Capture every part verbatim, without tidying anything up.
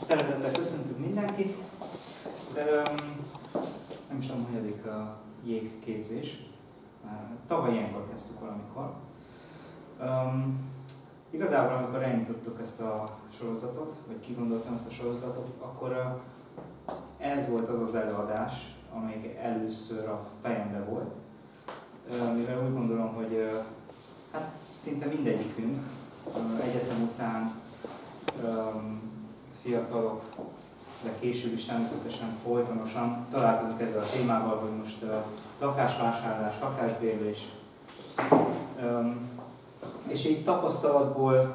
Szeretettel köszöntünk mindenkit. De, um, nem is tudom, hanyadik a jégképzés. Tavaly ilyenkor kezdtük valamikor. Um, igazából, amikor elindítottuk ezt a sorozatot, vagy kigondoltam ezt a sorozatot, akkor uh, ez volt az az előadás, amelyik először a fejembe volt. Uh, mivel úgy gondolom, hogy uh, hát szinte mindegyikünk uh, egyetem után um, fiatalok, de később is természetesen folytonosan találkozunk ezzel a témával, hogy most uh, lakásvásárlás, lakásbérlés. Um, és így tapasztalatból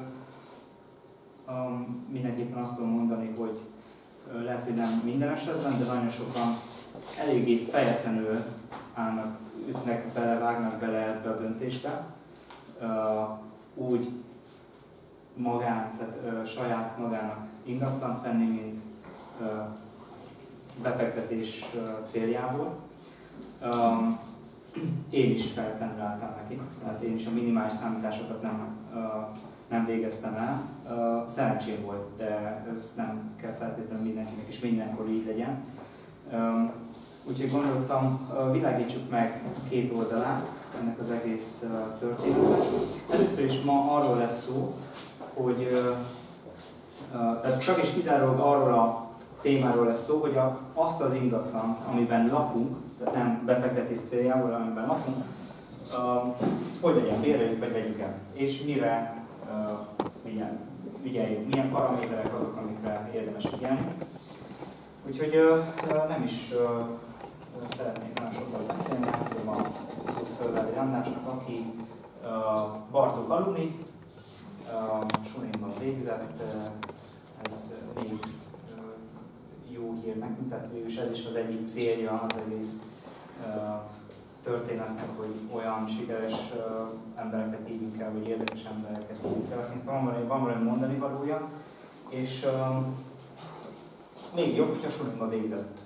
um, mindenképpen azt tudom mondani, hogy uh, lehet, hogy nem minden esetben, de nagyon sokan eléggé fejetlenül állnak, ütnek bele, vágnak bele ebbe a döntésbe. Uh, úgy magán, tehát uh, saját magának ingatlant venni, mint uh, befektetés uh, céljából. Um, én is feltétlenül álltam neki, tehát én is a minimális számításokat nem, uh, nem végeztem el. Uh, szerencsém volt, de ez nem kell feltétlenül mindenkinek, és mindenkor így legyen. Um, úgyhogy gondoltam, uh, világítsuk meg két oldalát ennek az egész uh, történetnek. Először is ma arról lesz szó, hogy uh, uh, tehát csak és kizárólag arról a témáról lesz szó, hogy a, azt az ingatlan, amiben lakunk, tehát nem befektetés céljából, amiben lakunk, uh, hogy legyen, bérleljük vagy vegyük el, és mire uh, vigyen, figyeljünk, milyen paraméterek azok, amikre érdemes figyelni. Úgyhogy uh, nem is uh, szeretnék nagyon sokat beszélni, átadom a szót Fölvádi Andrásnak, aki uh, Bartók alumni, uh, Suninban végzett, uh, ez még uh, jó hír nekünk, tehát végülis ez is az egyik célja az egész uh, történetnek, hogy olyan sikeres uh, embereket hívjunk el, vagy érdekes embereket hívjunk el, akinek van valami, van valami mondani valója, és uh, még jobb, hogyha Suninban végzett.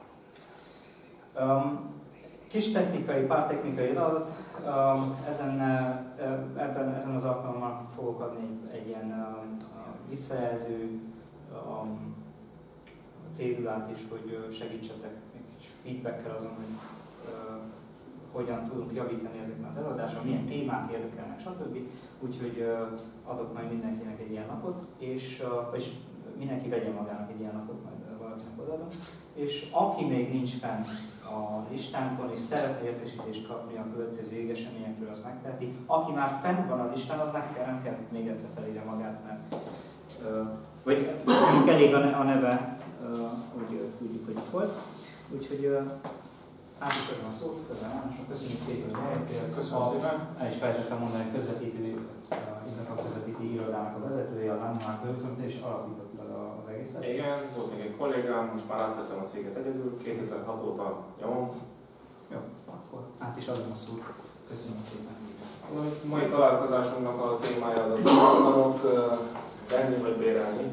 Um, kis technikai, pár technikai az, um, ezen, ebben, ezen az alkalommal fogok adni egy ilyen um, visszajelző um, cédulát is, hogy segítsetek egy kis feedbackkel azon, hogy uh, hogyan tudunk javítani ezekben az előadáson, milyen témák érdekelnek, stb. Úgyhogy uh, adok majd mindenkinek egy ilyen napot, és, uh, és mindenki vegye magának egy ilyen napot, majd valakinek odaadom. És aki még nincs fenn a listánkon, és szeretne értesítést kapni a következő végeseményekről, az megteheti. Aki már fenn van a listán, az nem kell, nem kell még egyszer felírja magát, mert uh, vagy elég a neve, uh, hogy tudjuk, hogy itt volt. Úgyhogy uh, át is adom a szót, köszönöm, köszönjük szépen, hogy eljöttél. Köszönöm szépen. El is felejtettem mondani, hogy közvetítő, ingatlan közvetítő irodának a vezetője, a Landmark Költözés, és alapította az egészet. Igen, volt még egy kollégám, most már átvettem a céget egyedül, kétezer-hat óta nyomom. Jó, akkor át is adom a szót. Köszönjük szépen. A mai találkozásunknak a témája az a ingatlanok, venni vagy bérelni.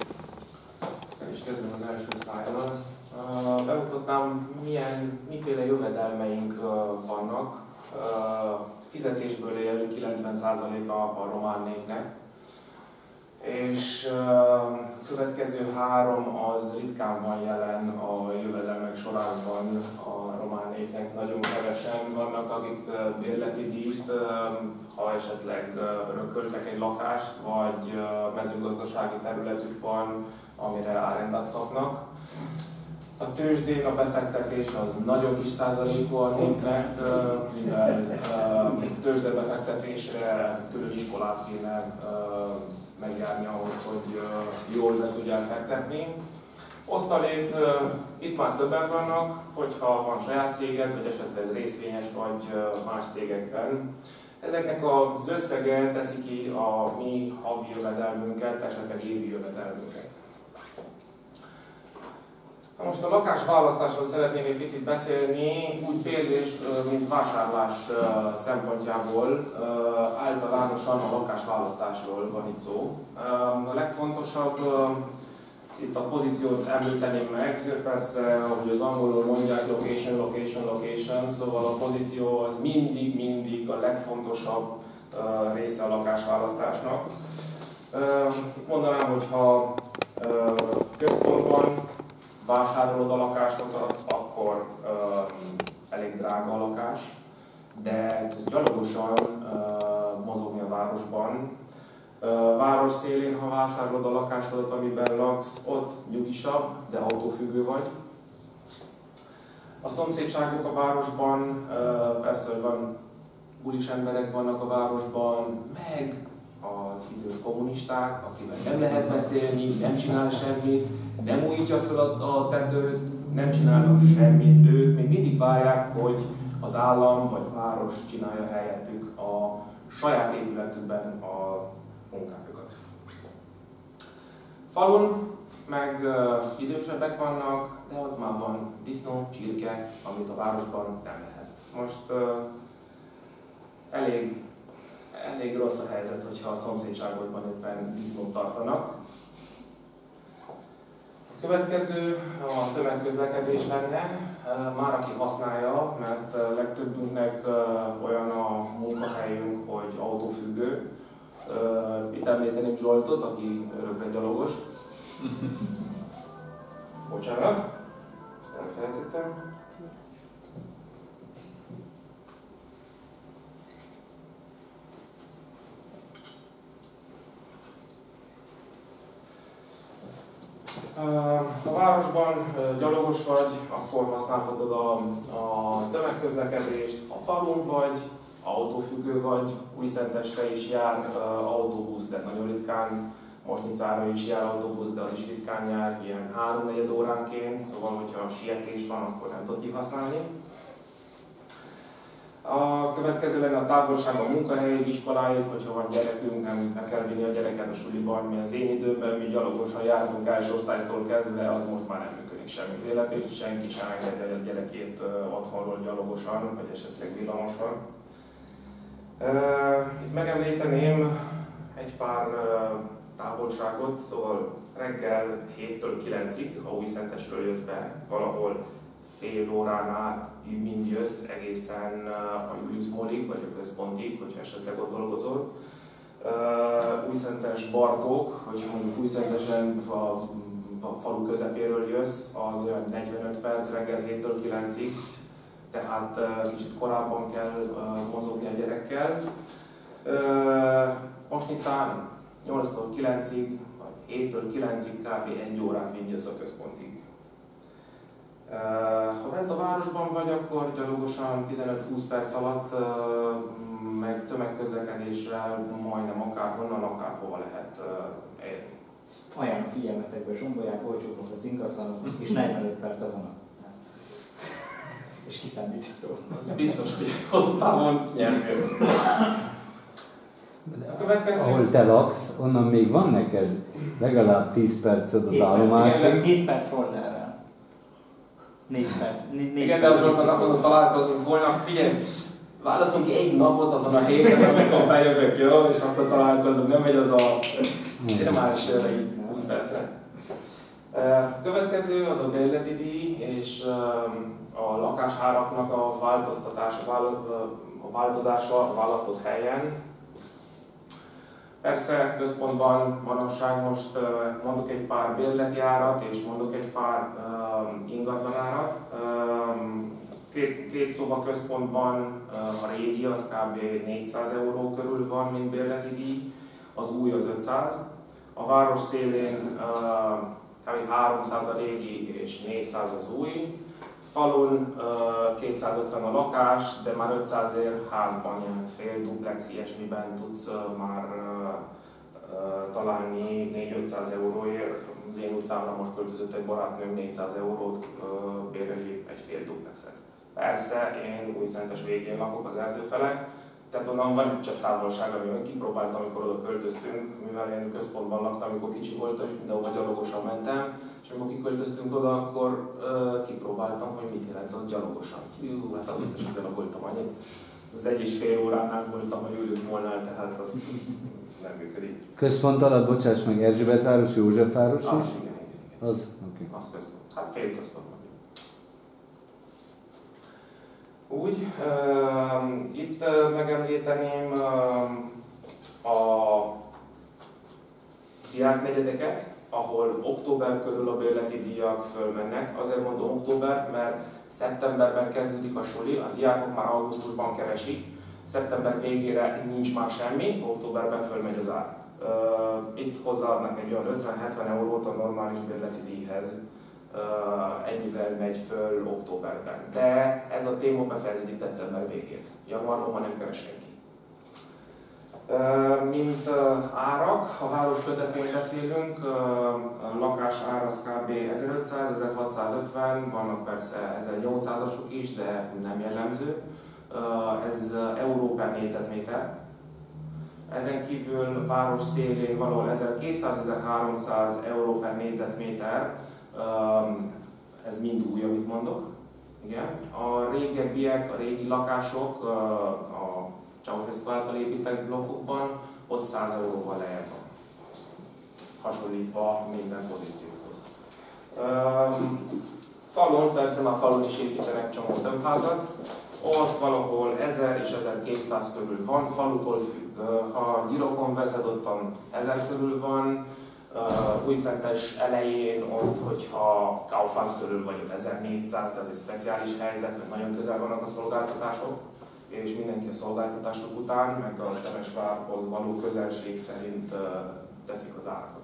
El is kezdem az első szlájddal. Bemutatnám, milyen, miféle jövedelmeink vannak. Fizetésből él kilencven százaléka a román népnek. És a következő három az ritkán van jelen a jövedelmek sorában a román népnek. Nagyon kevesen vannak, akik bérleti díjt, ha esetleg örököltek egy lakást, vagy mezőgazdasági területük van, amire árrendet kapnak. A tőzsdén a befektetés az nagyon kis százalékú a népnek, mivel tőzsdebefektetésre külön iskolát kéne megjárni ahhoz, hogy jól be tudják fektetni. Osztalék, itt már többen vannak, hogyha van saját céged, vagy esetleg részvényes vagy más cégekben. Ezeknek az összege teszi ki a mi havi jövedelmünket, esetleg évi jövedelmünket. Na most a lakásválasztásról szeretnék egy picit beszélni, úgy bérlés, mint vásárlás szempontjából. Általánosan a lakásválasztásról van itt szó. A legfontosabb, itt a pozíciót említeném meg, persze, ahogy az angolul mondják, location, location, location, szóval a pozíció az mindig, mindig a legfontosabb része a lakásválasztásnak. Mondanám, hogy ha vásárolod a lakásodat, akkor uh, elég drága a lakás, de tudsz gyalogosan uh, mozogni a városban. Uh, város szélén, ha vásárolod a lakásodat, amiben laksz, ott nyugisabb, de autófüggő vagy. A szomszédságok a városban, uh, persze, hogy van bulis emberek vannak a városban, meg az idős kommunisták, akivel nem lehet beszélni, nem csinál semmit, nem újítja fel a, a tetőt, nem csinálnak semmit, ők még mindig várják, hogy az állam vagy város csinálja helyettük a saját épületükben a munkájukat. Falun meg uh, idősebbek vannak, de ott már van disznó, csirke, amit a városban nem lehet. Most uh, elég, elég rossz a helyzet, hogyha a szomszédságokban éppen disznót tartanak. A következő a tömegközlekedés lenne, már aki használja, mert legtöbbünknek olyan a munkahelyünk, hogy autófüggő. Itt említeném Zsoltot, aki örökre gyalogos. Bocsánat, ezt elfelejtettem. Ha városban gyalogos vagy, akkor használhatod a, a tömegközlekedést, ha falun vagy, autófüggő vagy, Újszentestre is jár uh, autóbusz, de nagyon ritkán, Mosnicára is jár autóbusz, de az is ritkán jár, ilyen három-negyed óránként, szóval hogyha sietés van, akkor nem tudod kihasználni. A következő lenne a távolság a munkahelyig, iskoláig, hogyha van gyerekünk, nem, nem kell vinni a gyereket a suliban, mi az én időben, mi gyalogosan jártunk első osztálytól kezdve, az most már nem működik semmiféle, és senki sem engedje a gyerekét uh, otthonról gyalogosan, vagy esetleg villamosan. Uh, itt megemlíteném egy pár uh, távolságot, szóval reggel héttől kilencig, ha Újszentesről jössz be, valahol fél órán át mind jössz egészen a Julius Mallig, vagy a központig, hogyha esetleg ott dolgozol. Uh, Újszentes Bartók, hogyha mondjuk Újszentesen a, a falu közepéről jössz, az olyan negyvenöt perc reggel héttől kilencig, tehát uh, kicsit korábban kell uh, mozogni a gyerekkel. Uh, Mosnicán nyolctól kilencig, vagy héttől kilencig kb. egy órát mind jössz a központig. Ha bent a városban vagy, akkor gyalogosan tizenöt-húsz perc alatt, meg tömegközlekedéssel majdnem akárhonnan, akárhova lehet érni. Ajánlom figyelmetekbe, zsombolják, olcsóbbak az ingatlanok, és negyvenöt perc a vonat. És kiszámítható. Az biztos, hogy hosszú távon nyernél. A következő... Ahol te laksz, onnan még van neked legalább tíz perced az állomásig. hét perc Forderrel. négy perc. Igen, de azonban azt mondom, találkozunk volna, figyelj, válaszunk ki egy napot azon a héten, amikor bejövök, jó? És akkor találkozunk, nem megy az a más húsz percre. Következő az a bérleti díj, és a lakásáraknak a változtatása, a változása a választott helyen. Persze központban manapság most uh, mondok egy pár bérleti árat, és mondok egy pár uh, ingatlan árat. Um, két, két szoba központban uh, a régi az kb. négyszáz euró körül van, mint bérleti díj, az új az ötszáz. A város szélén uh, kb. háromszáz a régi és négyszáz az új. Falun uh, kétszázötven a lakás, de már ötszázért házban, ilyen fél duplex, ilyesmiben tudsz uh, már uh, uh, találni négy-ötszáz euróért. Az én utcámra most költözött egy barátnőm, négyszáz eurót uh, béreli egy fél duplexet. Persze, én Újszentes végén lakok az erdő fele, tehát onnan van egy csepp távolság, amit kipróbáltam, amikor oda költöztünk, mivel én központban laktam, amikor kicsi voltam, és mindenhova gyalogosan mentem, és amikor kiköltöztünk oda, akkor uh, kipróbáltam, hogy mit jelent az gyalogosan. Hú, hát az mit is gyalogoltam annyit. Az egy és fél óránál voltam a Julius Mallnál, tehát az, az, az nem működik. Központ alatt, bocsáss meg, Erzsébetváros, Józsefváros is? Az, igen, igen, igen. Az? Oké. Okay. Az központ. Hát fél központ. Úgy, uh, itt uh, megemlíteném uh, a diáknegyedeket, ahol október körül a bérleti díjak fölmennek. Azért mondom október, mert szeptemberben kezdődik a suli, a diákok már augusztusban keresik, szeptember végére nincs már semmi, októberben fölmegy az ár. Itt hozzáadnak egy olyan ötven-hetven eurót a normális bérleti díjhez, ennyivel megy föl októberben. De ez a téma befejeződik december végén. Januárban már nem keres senki. Mint árak, a város közepén beszélünk, a lakás ár az kb. ezerötszáz-ezerhatszázötven, vannak persze ezernyolcszázasok is, de nem jellemző. Ez euró per négyzetméter. Ezen kívül város szélén valahol ezerkétszáz-ezerháromszáz euró per négyzetméter, ez mind új, amit mondok. Igen. A régebbiek, a régi lakások, a Ceausescu által épített blokkokban, ott száz euróval lejjebb van, hasonlítva minden pozícióhoz. Falon, persze már falon is építenek csomó tömbházat, ott valahol ezer és ezerkétszáz körül van, falutól függ. Ha Gyirokon veszed, ottan ezer körül van, Újszentes elején ott, hogyha Kaufland körül vagy ott ezernégyszáz, de ez egy speciális helyzet, mert nagyon közel vannak a szolgáltatások, és mindenki a szolgáltatások után, meg a Temesvárhoz való közelség szerint teszik az árakat.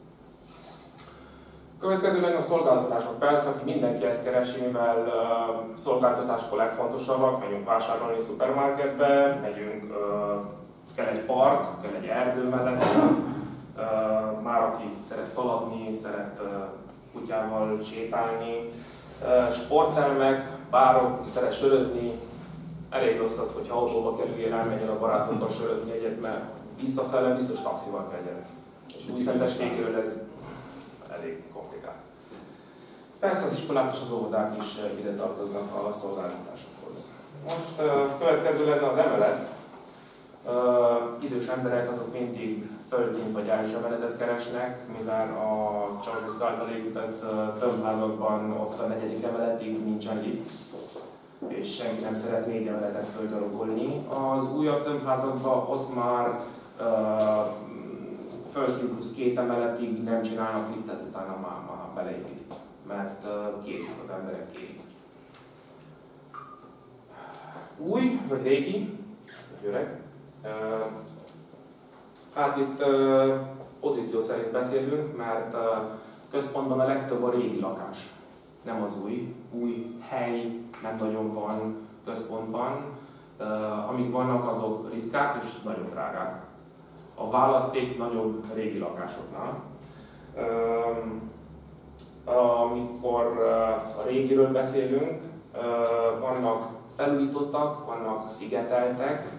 Következőleg a szolgáltatások. Persze, aki mindenki ezt keresi, mivel uh, szolgáltatások a legfontosabbak, megyünk vásárolni szupermarketbe, megyünk, uh, kell egy park, kell egy erdő mellett, uh, már aki szeret szaladni, szeret uh, kutyával sétálni, uh, sporttermek, bárok, szeret sörözni. Elég rossz az, hogyha autóba kerüljél, elmenjél a barátokkal sörözni egyet, mert visszafele biztos taxival kell gyere. És Újszentes végéről ez elég komplikált. Persze az iskolák és az óvodák is ide tartoznak a szolgáltatásokhoz. Most uh, következő lenne az emelet. Uh, idős emberek azok mindig földszint vagy első emeletet keresnek, mivel a Ceausescu által épített uh, tömbházakban ott a negyedik emeletig nincsen lift, és senki nem szeret négy emeletet földgyalogolni. Az újabb tömbházakban ott már uh, földszint plusz két emeletig nem csinálnak liftet, utána már, már beleépítik, mert uh, kérik, az emberek kérik. Új vagy régi, vagy öreg. Uh, hát itt uh, pozíció szerint beszélünk, mert uh, központban a legtöbb a régi lakás, nem az új. Új hely nem nagyon van központban, uh, amik vannak azok ritkák és nagyon drágák. A választék nagyobb régi lakásoknál. Amikor a régiről beszélünk, vannak felújítottak, vannak szigeteltek.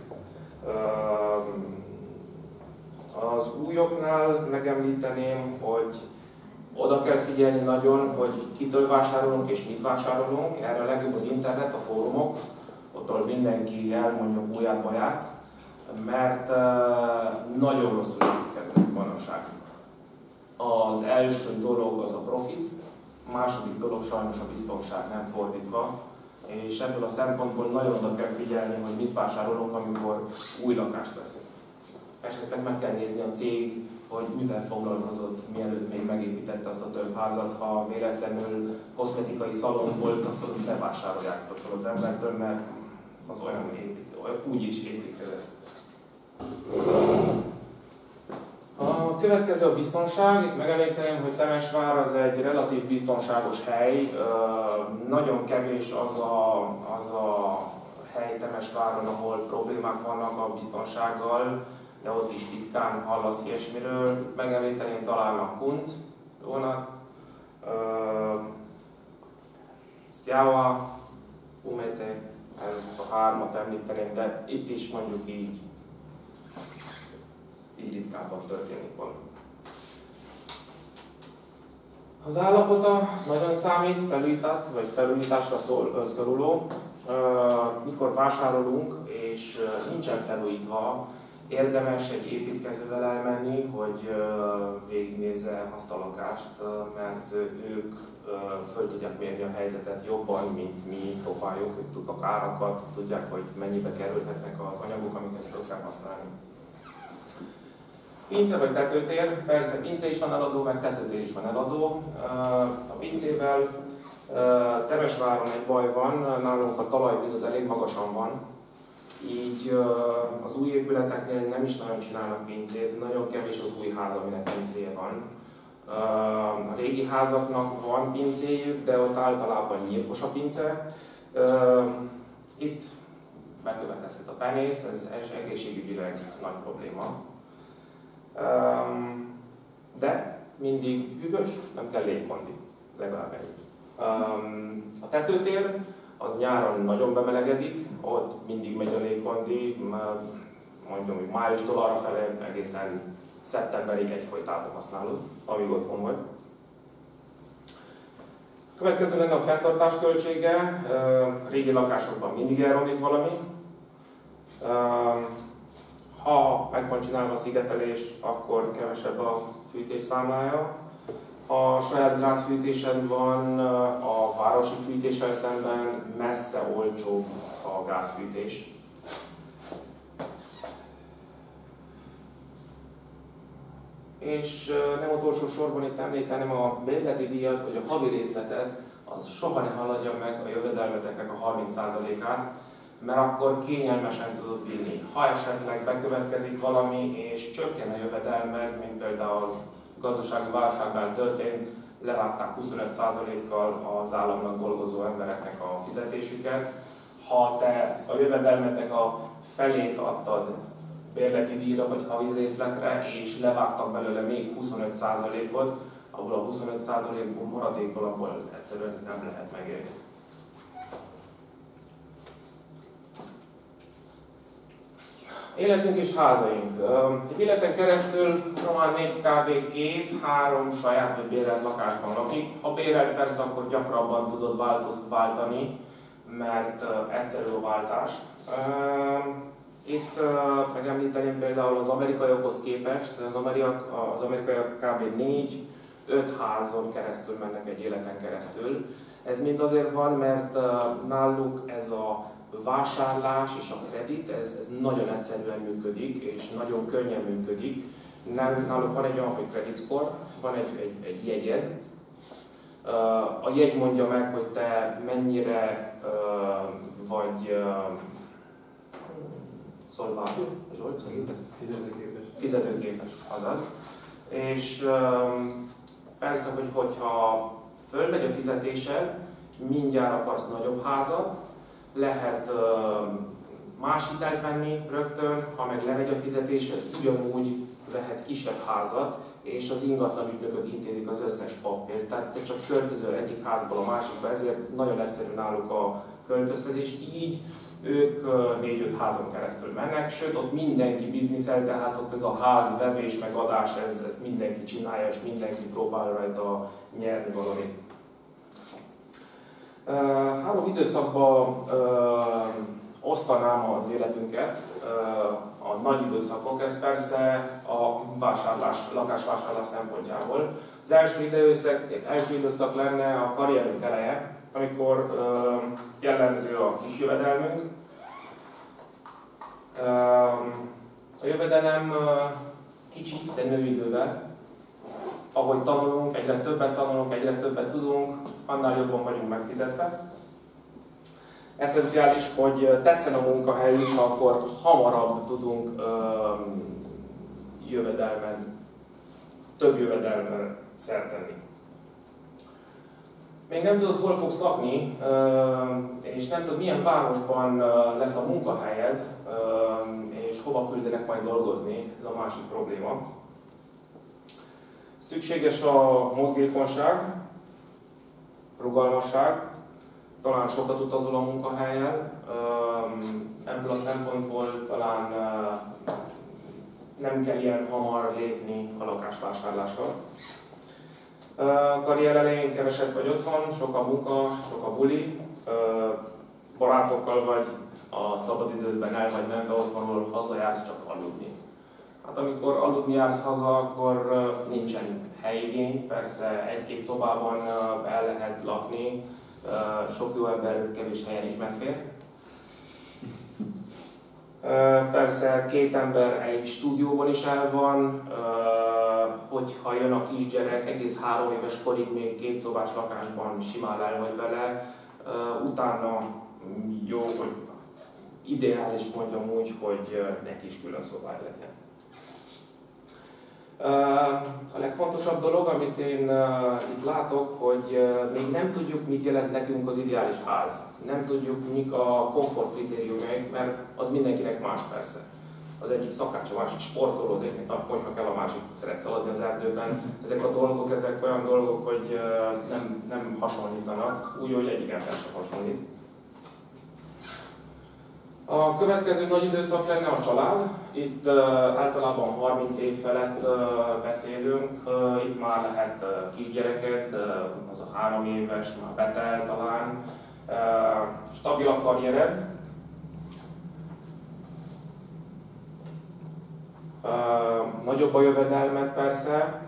Az újoknál megemlíteném, hogy oda kell figyelni nagyon, hogy kitől vásárolunk és mit vásárolunk. Erre a legjobb az internet, a fórumok, ott mindenki elmondja úját, baját, mert uh, nagyon rosszul építkeznek manapság. Az első dolog az a profit, a második dolog sajnos a biztonság, nem fordítva, és ebből a szempontból nagyon oda kell figyelni, hogy mit vásárolunk, amikor új lakást veszünk. Esetleg meg kell nézni a cég, hogy mivel foglalkozott, mielőtt még megépítette azt a tömbházat. Ha véletlenül kozmetikai szalon volt, akkor ne vásárolják attól az embertől, mert az olyan épít, úgy is építkezett. A következő a biztonság. Itt megemlíteném, hogy Temesvár az egy relatív biztonságos hely. Nagyon kevés az a, az a hely Temesváron, ahol problémák vannak a biztonsággal, de ott is ritkán hallasz ilyesmiről. Megemlíteném talán a Kunc vonat, Steaua, Umete, ezt a hármat említeném, de itt is mondjuk így így ritkábban történik valami. Az állapota nagyon számít, felújítás vagy felújításra szól, szoruló. Mikor vásárolunk és nincsen felújítva, érdemes egy építkezővel elmenni, hogy végignézze azt a lakást, mert ők föl tudják mérni a helyzetet jobban, mint mi próbáljuk, ők tudnak árakat, tudják, hogy mennyibe kerülhetnek az anyagok, amiket fel kell használni. Pince vagy tetőtér, persze pince is van eladó, meg tetőtér is van eladó. A pincével Temesváron egy baj van, nálunk a talajvíz az elég magasan van, így az új épületeknél nem is nagyon csinálnak pincét, nagyon kevés az új ház, aminek pincéje van. A régi házaknak van pincéjük, de ott általában nyírkos a pince. Itt bekövetkezhet a penész, ez egészségügyileg nagy probléma. De mindig hűvös, nem kell légkondi, legalább ennyi. A tetőtér az nyáron nagyon bemelegedik, ott mindig megy a légkondi, mondjuk hogy májustól arra felé egészen szeptemberig egyfolytában használod, amíg otthon vagy. Következő lenne a fenntartás költsége, régi lakásokban mindig elromlik valami. Ha meg van csinálva a szigetelés, akkor kevesebb a fűtés számlája. Ha saját gázfűtésed van, a városi fűtéssel szemben messze olcsóbb a gázfűtés. És nem utolsó sorban itt említeném a bérleti díjat, vagy a havi részletet, az soha ne haladja meg a jövedelmeteknek a harminc százalékát, mert akkor kényelmesen tudod vinni. Ha esetleg bekövetkezik valami és csökken a jövedelmed, mint például gazdasági válságnál történt, levágták huszonöt százalékkal az államnak dolgozó embereknek a fizetésüket. Ha te a jövedelmednek a felét adtad bérleti díjra vagy havi részletre, és levágtak belőle még huszonöt százalékot, ahol a huszonöt százalékból maradékból abból egyszerűen nem lehet megélni. Életünk és házaink. Egy életen keresztül román nép kb. két-három saját vagy bérelt lakásban lakik. Ha bérelt, persze akkor gyakrabban tudod változt váltani, mert egyszerű a váltás. Itt megemlíteném például az amerikaiakhoz képest, az, ameriak, az amerikaiak kb. négy-öt házon keresztül mennek egy életen keresztül. Ez mind azért van, mert náluk ez a vásárlás és a kredit, ez, ez nagyon egyszerűen működik, és nagyon könnyen működik. Nem, náluk van egy olyan, hogy credit score, van egy, egy, egy jegyed. A jegy mondja meg, hogy te mennyire vagy szolváló, Zsolt, Fizetőképes. Fizetőképes, azaz. És persze, hogy hogyha fölmegy a fizetésed, mindjárt akarsz nagyobb házat, lehet más hitelt venni rögtön, ha meg lemegy a fizetésed, ugyanúgy vehetsz kisebb házat, és az ingatlan ügynökök intézik az összes papírt. Tehát te csak költözöl egyik házból a másikba, ezért nagyon egyszerű náluk a költöztetés. Így ők négy-öt házon keresztül mennek, sőt ott mindenki bizniszel, tehát ott ez a ház, vevés, meg adás, ez, ezt mindenki csinálja, és mindenki próbál rajta nyerni valamit. Három időszakban uh, osztanám az életünket, uh, a nagy időszakok, ez persze a vásárlás, lakásvásárlás szempontjából. Az első időszak, első időszak lenne a karrierünk eleje, amikor uh, jellemző a kis jövedelmünk. Uh, a jövedelem uh, kicsi, de nő idővel. Ahogy tanulunk, egyre többet tanulunk, egyre többet tudunk, annál jobban vagyunk megfizetve. Eszenciális, hogy tetszen a munkahelyünk, akkor hamarabb tudunk ö, jövedelmet, több jövedelmet szert tenni. Még nem tudod, hol fogsz lakni, ö, és nem tudod, milyen városban lesz a munkahelyed, ö, és hova küldenek majd dolgozni, ez a másik probléma. Szükséges a mozgékonyság, rugalmasság, talán sokat utazol a munkahelyen, ebből a szempontból talán nem kell ilyen hamar lépni a lakásvásárlással. Karrier elején keveset vagy otthon, sok a munka, sok a buli, barátokkal vagy a szabadidődben el vagy menve otthonról hazajársz csak aludni. Hát amikor aludni jársz haza, akkor nincsen helyigény, persze egy-két szobában el lehet lakni, sok jó ember kevés helyen is megfér. Persze két ember egy stúdióban is el van, hogyha jön a kisgyerek, egész három éves korig még két szobás lakásban simán el vagy vele, utána jó, hogy ideális mondjam úgy, hogy neki is külön szobája legyen. A legfontosabb dolog, amit én itt látok, hogy még nem tudjuk, mit jelent nekünk az ideális ház. Nem tudjuk, mik a komfort kritériumai, mert az mindenkinek más persze. Az egyik szakács, a másik sportoló, az egyik nagy konyha kell, a másik szeret szaladni az erdőben. Ezek a dolgok, ezek olyan dolgok, hogy nem, nem hasonlítanak, úgy, hogy egyik ember sem hasonlít. A következő nagy időszak lenne a család. Itt uh, általában harminc év felett uh, beszélünk. Uh, itt már lehet uh, kisgyereket, uh, az a három éves, már betel talán. Uh, stabil a karriered. Uh, nagyobb a jövedelmed persze.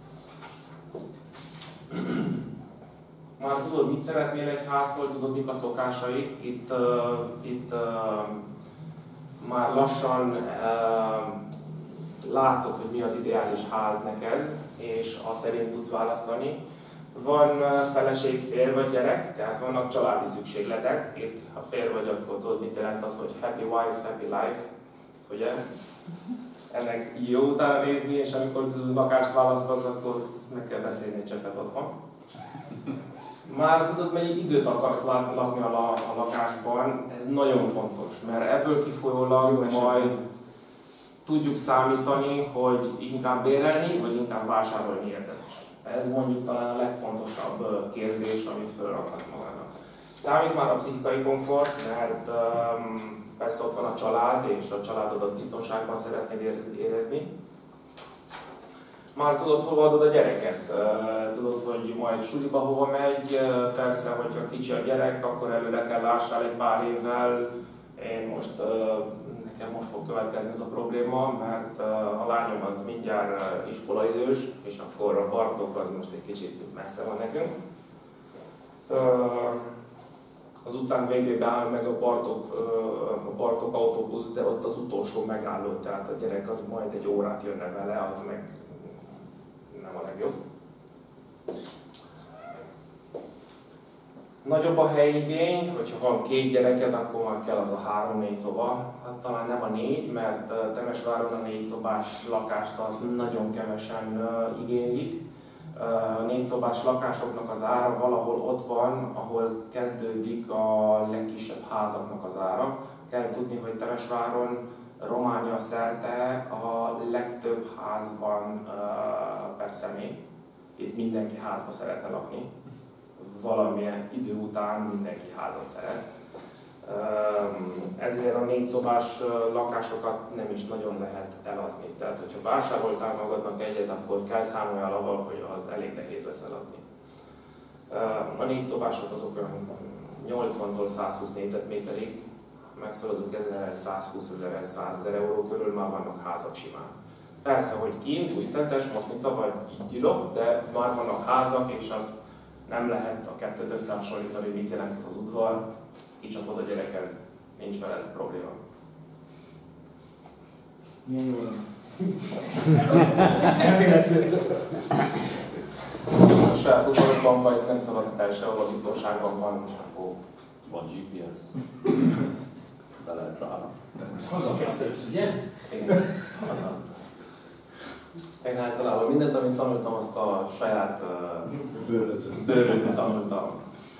Már tudod, mit szeretnél egy háztól, tudod, mik a szokásaik. Itt, uh, itt uh, már lassan uh, látod, hogy mi az ideális ház neked, és azt szerint tudsz választani. Van uh, feleség, férj vagy gyerek, tehát vannak családi szükségletek. Itt, ha férj vagy, akkor tudod, mit jelent az, hogy happy wife, happy life, ugye? Ennek jó utána nézni, és amikor lakást választasz, akkor meg kell beszélni egy csepet otthon. Már tudod, melyik időt akarsz lakni a, la, a lakásban, ez nagyon fontos, mert ebből kifolyólag majd tudjuk számítani, hogy inkább bérelni, vagy inkább vásárolni érdemes. Ez mondjuk talán a legfontosabb kérdés, amit felrakhatsz magának. Számít már a pszichikai komfort, mert um, persze ott van a család, és a családodat biztonságban szeretnéd érezni. Már tudod, hova adod a gyereket, tudod, hogy majd suliba hova megy, persze, hogyha kicsi a gyerek, akkor előre kell lássál egy pár évvel. Én most, nekem most fog következni ez a probléma, mert a lányom az mindjárt iskolaidős, és akkor a Bartók az most egy kicsit messze van nekünk. Az utcán végében áll meg a Bartók, a Bartók autóbusz, de ott az utolsó megálló, tehát a gyerek az majd egy órát jönne vele, az meg nem a legjobb. Nagyobb a helyigény, hogyha van két gyereked, akkor már kell az a három-négy szoba. Hát talán nem a négy, mert Temesváron a négy szobás lakást az nagyon kevesen uh, igénylik. A négy szobás lakásoknak az ára valahol ott van, ahol kezdődik a legkisebb házaknak az ára. Kell tudni, hogy Temesváron Románia szerte a legtöbb házban uh, per személy. Itt mindenki házba szeretne lakni. Valamilyen idő után mindenki házat szeret. Ezért a négy szobás lakásokat nem is nagyon lehet eladni. Tehát, hogyha vásároltál magadnak egyet, akkor kell számoljál avval, hogy az elég nehéz lesz eladni. A négy szobások azok olyan nyolcvantól százhúsz négyzetméterig, megszorozunk ezerrel, százhúszezerrel, százezer euró körül már vannak házak simán. Persze, hogy kint, Újszentes, Mosnica vagy Gyilok, de már vannak házak, és azt nem lehet a kettőt összehasonlítani, hogy mit jelent ez az udvar, kicsapod a gyereket, nincs veled probléma. Milyen jó lenne. Elméletben. A saját udvarban vagy, nem szabad sehol a biztonságban van, és akkor van gé pé es. Be lehet szállni. Hazakészülsz, ugye? igen, azaz. Én általában mindent, amit tanultam, azt a saját uh, bőrödön tanultam.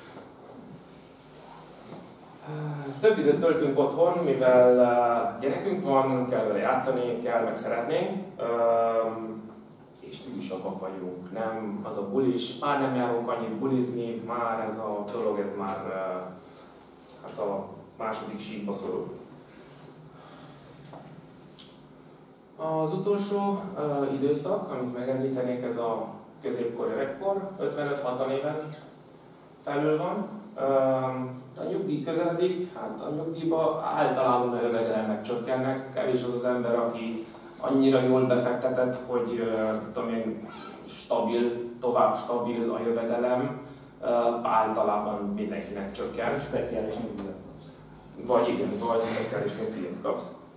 Több időt töltünk otthon, mivel uh, gyerekünk van, kell vele játszani, kell, meg szeretnénk, uh, és tűsabbak vagyunk. Nem az a bulis, már nem járunk annyit bulizni, már ez a dolog, ez már uh, hát a második síkba szorul. Az utolsó uh, időszak, amit megemlítenék, ez a középkor, öregkor, ötvenöt-hatvan éven felül van. Uh, a nyugdíj közeledik, hát a nyugdíjba általában a jövedelmek csökkennek. Kevés az az ember, aki annyira jól befektetett, hogy uh, tudom én, stabil, tovább stabil a jövedelem. Uh, általában mindenkinek csökken. Speciális nyugdíjat kapsz. Vagy igen, vagy speciális nyugdíjat kapsz.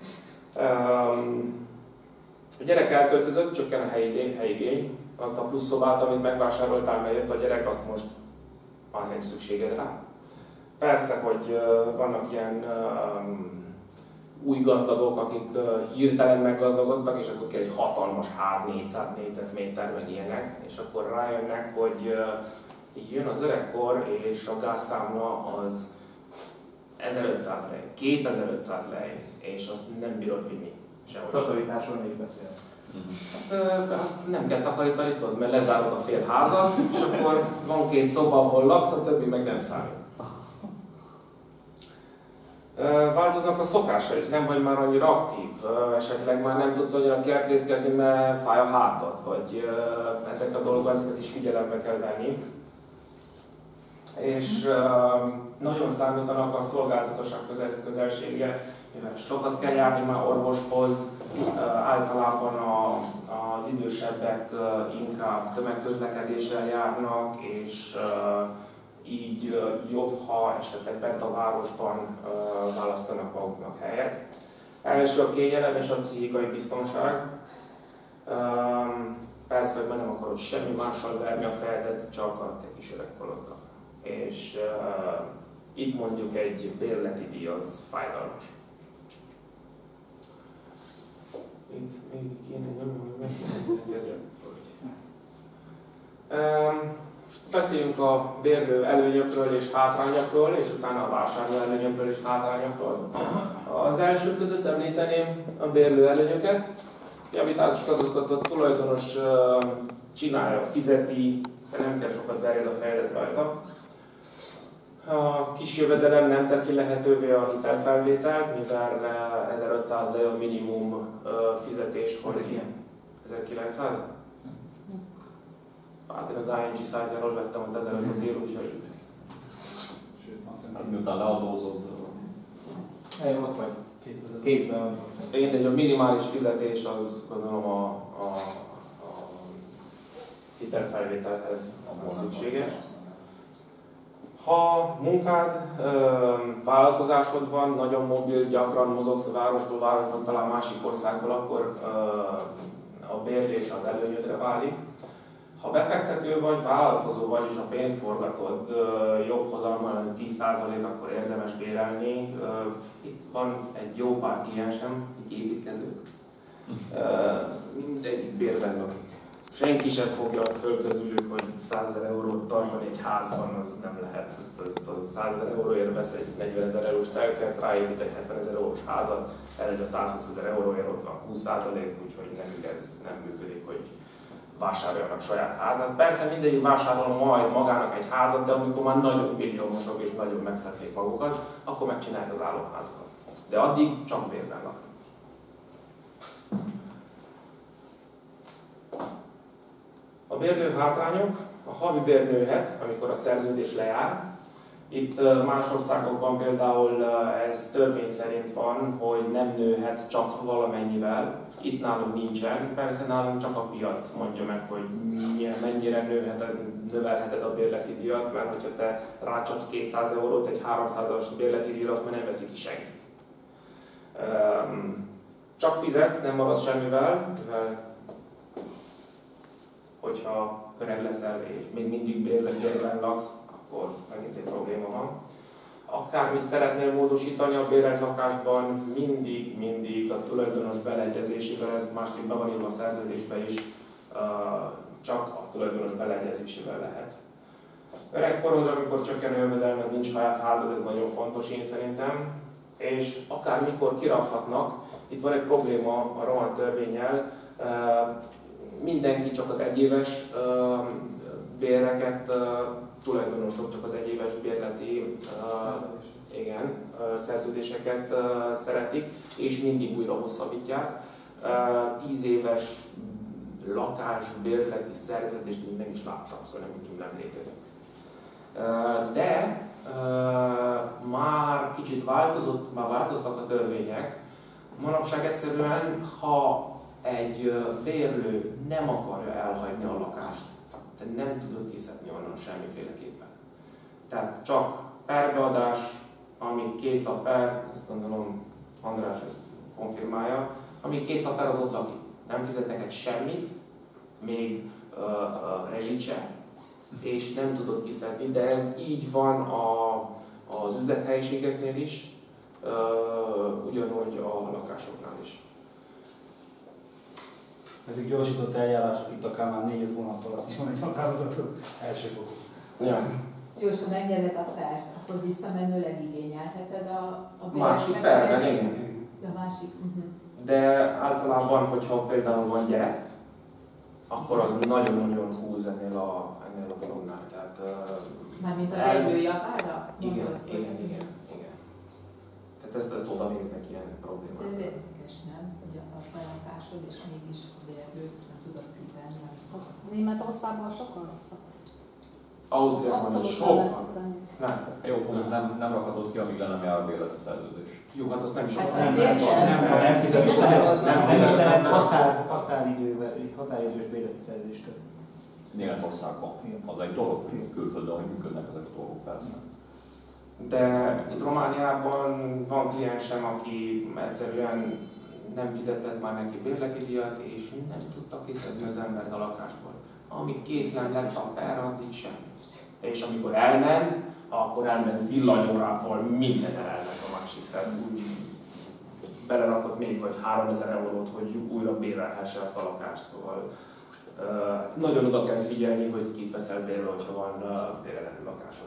A gyerek elköltözött, csökken a helyi, helyigény, azt a plusz szobát, amit megvásároltál, mert jött a gyerek, azt most már nincs szükséged rá. Persze, hogy vannak ilyen um, új gazdagok, akik uh, hirtelen meggazdagodtak, és akkor kell egy hatalmas ház, négyszáz négyzetméter, meg ilyenek, és akkor rájönnek, hogy uh, jön az öregkor, és a gázszámla az ezerötszáz lej, kétezer-ötszáz lej, és azt nem bírod vinni sehol. Takarításról még beszél. Hát azt nem kell takarítani, tudod, mert lezárod a fél házat, és akkor van két szoba, ahol laksz, a többi meg nem számít. Változnak a szokásaid, nem vagy már annyira aktív, esetleg már nem tudsz annyira kertészkedni, mert fáj a hátad, vagy ezek a dolgok, ezeket is figyelembe kell venni. És nagyon számítanak a szolgáltatások közelsége, mivel sokat kell járni már orvoshoz, általában a, az idősebbek inkább tömegközlekedéssel járnak, és így jobb, ha esetleg bent a városban választanak maguknak helyet. Első a kényelem és a pszichikai biztonság. Persze, hogy nem akarod semmi mással verni a fejedet, csak a te kis öregkorodra. És itt mondjuk egy bérleti díj az fájdalmas. Itt még kéne nyomni, hogy beszéljünk a bérlő előnyökről és hátrányokról, és utána a vásárló előnyökről és hátrányokról. Az első között említeném a bérlő előnyöket. Javításos adatokat a tulajdonos csinálja, fizeti, de nem kell sokat verjed a fejedet rajta. A kis jövedelem nem teszi lehetővé a hitelfelvételt, mivel ezerötszáz lej a minimum fizetés. ezerkilencszáz? Hát én az i en gé szájtjáról vettem, hogy ezerötöt ér, úgyhogy... Sőt, azt Hát hiszem, miután leadózod, Én ott vagy. Kézben vagy. Én, egy a minimális fizetés az gondolom a, a, a hitelfelvételhez szükséges. Ha munkád, vállalkozásod van, nagyon mobil, gyakran mozogsz a városból, városban, talán másik országból, akkor a bérlés az előnyödre válik. Ha befektető vagy, vállalkozó vagy, és a pénzt forgatod jobb hozammal, tíz százalék, akkor érdemes bérelni. Itt van egy jó pár kliensem, így építkezők. Mindegyik bérben lakik. Senki sem fogja azt föl közülük, hogy százezer eurót tartani egy házban, az nem lehet. Ezt a százezer euróért vesz egy negyvenezer eurós telket, ráépít egy hetvenezer eurós házat, elmegy a százhúszezer euróért, ott van húsz százalék, úgyhogy nem, ez nem működik, hogy vásároljanak saját házat. Persze mindegyik vásárol majd magának egy házat, de amikor már nagyon milliómosok és nagyon megszedték magukat, akkor megcsinálják az állóházukat. De addig csak bérben laknak. A bérlő hátrányok, a havi bér nőhet, amikor a szerződés lejár. Itt más országokban például ez törvény szerint van, hogy nem nőhet csak valamennyivel. Itt nálunk nincsen. Persze nálunk csak a piac mondja meg, hogy mennyire nőheted, növelheted a bérleti díjat, mert hogyha te rácsapsz kétszáz eurót egy háromszázas bérleti díjra, azt már nem veszi ki senki. Csak fizetsz, nem maradsz semmivel, mivel hogyha öreg leszel és még mindig bérletbérben laksz, akkor megint egy probléma van. Akármit szeretnél módosítani a bérelt lakásban, mindig, mindig a tulajdonos beleegyezésével, ez másképp be van írva a szerződésbe is, csak a tulajdonos beleegyezésével lehet. Öregkorodra, amikor csökken jövedelmed, nincs saját házad, ez nagyon fontos én szerintem, és akármikor kirakhatnak. Itt van egy probléma a román törvénnyel, mindenki csak az egyéves béreket, tulajdonosok csak az egyéves bérleti igen, szerződéseket szeretik, és mindig újra hosszabbítják. Tíz éves lakás, bérleti szerződést még nem is láttam, szóval nem, nem létezik. De már kicsit változott, már változtak a törvények. Manapság egyszerűen, ha egy bérlő nem akarja elhagyni a lakást, te nem tudod kiszedni onnan semmiféleképpen. Tehát csak perbeadás, amíg kész a per, ezt gondolom András ezt konfirmálja. Amíg kész a per, az ott lakik. Nem fizet neked semmit, még uh, uh, rezsit se, és nem tudod kiszedni, de ez így van a, az üzlethelyiségeknél is, uh, ugyanúgy a lakásoknál is. Ezek gyorsított eljárások, itt akár már négy-öt hónap alatt is van egy határozatot, elsőfokú. Ja. Jó, és ha megnyered a pert, akkor visszamenőleg igényelheted a, a Másik perben, igen. A másik. Uh-huh. De általában, hogyha például van gyerek, akkor az nagyon-nagyon húz ennél a, ennél a dolognál. Tehát, Mármint a el... védő javára? Igen, igen, igen, igen, igen. Tehát ezt, ezt oda néznek ilyen problémát. Ez érdekes, nem? Hogy a, a belakásod és mégis a védőt nem tudod figyelni. Németországban sokkal rosszabb. Ausztriában is sokkal. Nem. Jó, mondjuk nem, nem rakhatod ki, amíg le nem jár a bérleti szerződés. Jó, hát azt nem is Hát akarok. azt Nem, nem, érted? nem, nem, nem fizetés, Nem nem, akarod, nem nem fizetés, fizetés. nem határ, határidővel, határidős bérleti szerződést köt. Németországban. Az egy dolog, külföldön, hogy működnek ezek a dolgok persze. De itt Romániában van kliensem, aki egyszerűen nem fizetett már neki bérleti díjat, és nem tudta kiszedni az embert a lakásból. Amíg kész nem lett a per, addig sem. És amikor elment, akkor elment villanyórával, minden elment a másik. Tehát úgy belerakott még vagy háromezer eurót, hogy újra bérelhesse azt a lakást. Szóval uh, nagyon oda kell figyelni, hogy kit veszel bérbe, hogyha van uh, bérelhető lakásod.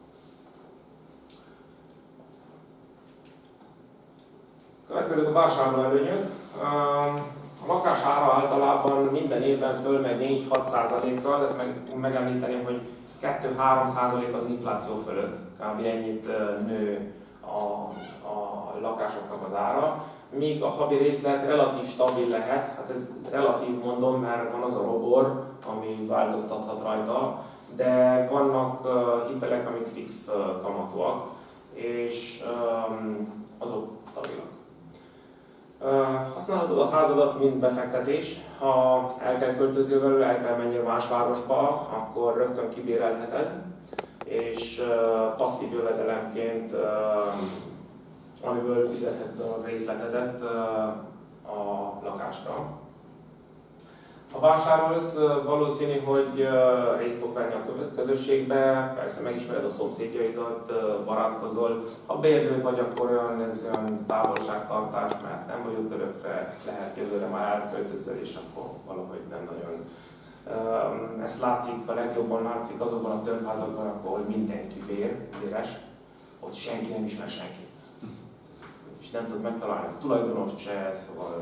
Következők a vásárló előnyök. A lakás ára általában minden évben fölmegy négy-hat százalékkal, ezt meg, megemlíteném, hogy kettő-három százalék az infláció fölött, kb. Ennyit nő a, a lakásoknak az ára, míg a havi részlet relatív stabil lehet, hát ez relatív mondom, mert van az a robor, ami változtathat rajta, de vannak uh, hitelek, amik fix uh, kamatúak, és um, azok stabilak. Uh, használhatod a házadat, mint befektetés. Ha el kell költözni belőle, el kell menni más városba, akkor rögtön kibérelheted, és uh, passzív jövedelemként, uh, amiből fizetheted a részletedet uh, a lakásra. Ha vásárolsz, uh, valószínű, hogy uh, részt fog venni a közösségbe, persze megismered a szomszédjaidat, uh, barátkozol. Ha bérlő vagy, akkor olyan, ez olyan távolságtartás, mert nem vagy ott örökre, lehet jövőre már elköltözöl, és akkor valahogy nem nagyon. Um, ezt látszik, a legjobban látszik azokban a tömbházakban, ahol mindenki bér, béres, ott senki nem ismer senkit. És nem tud megtalálni a tulajdonost se, szóval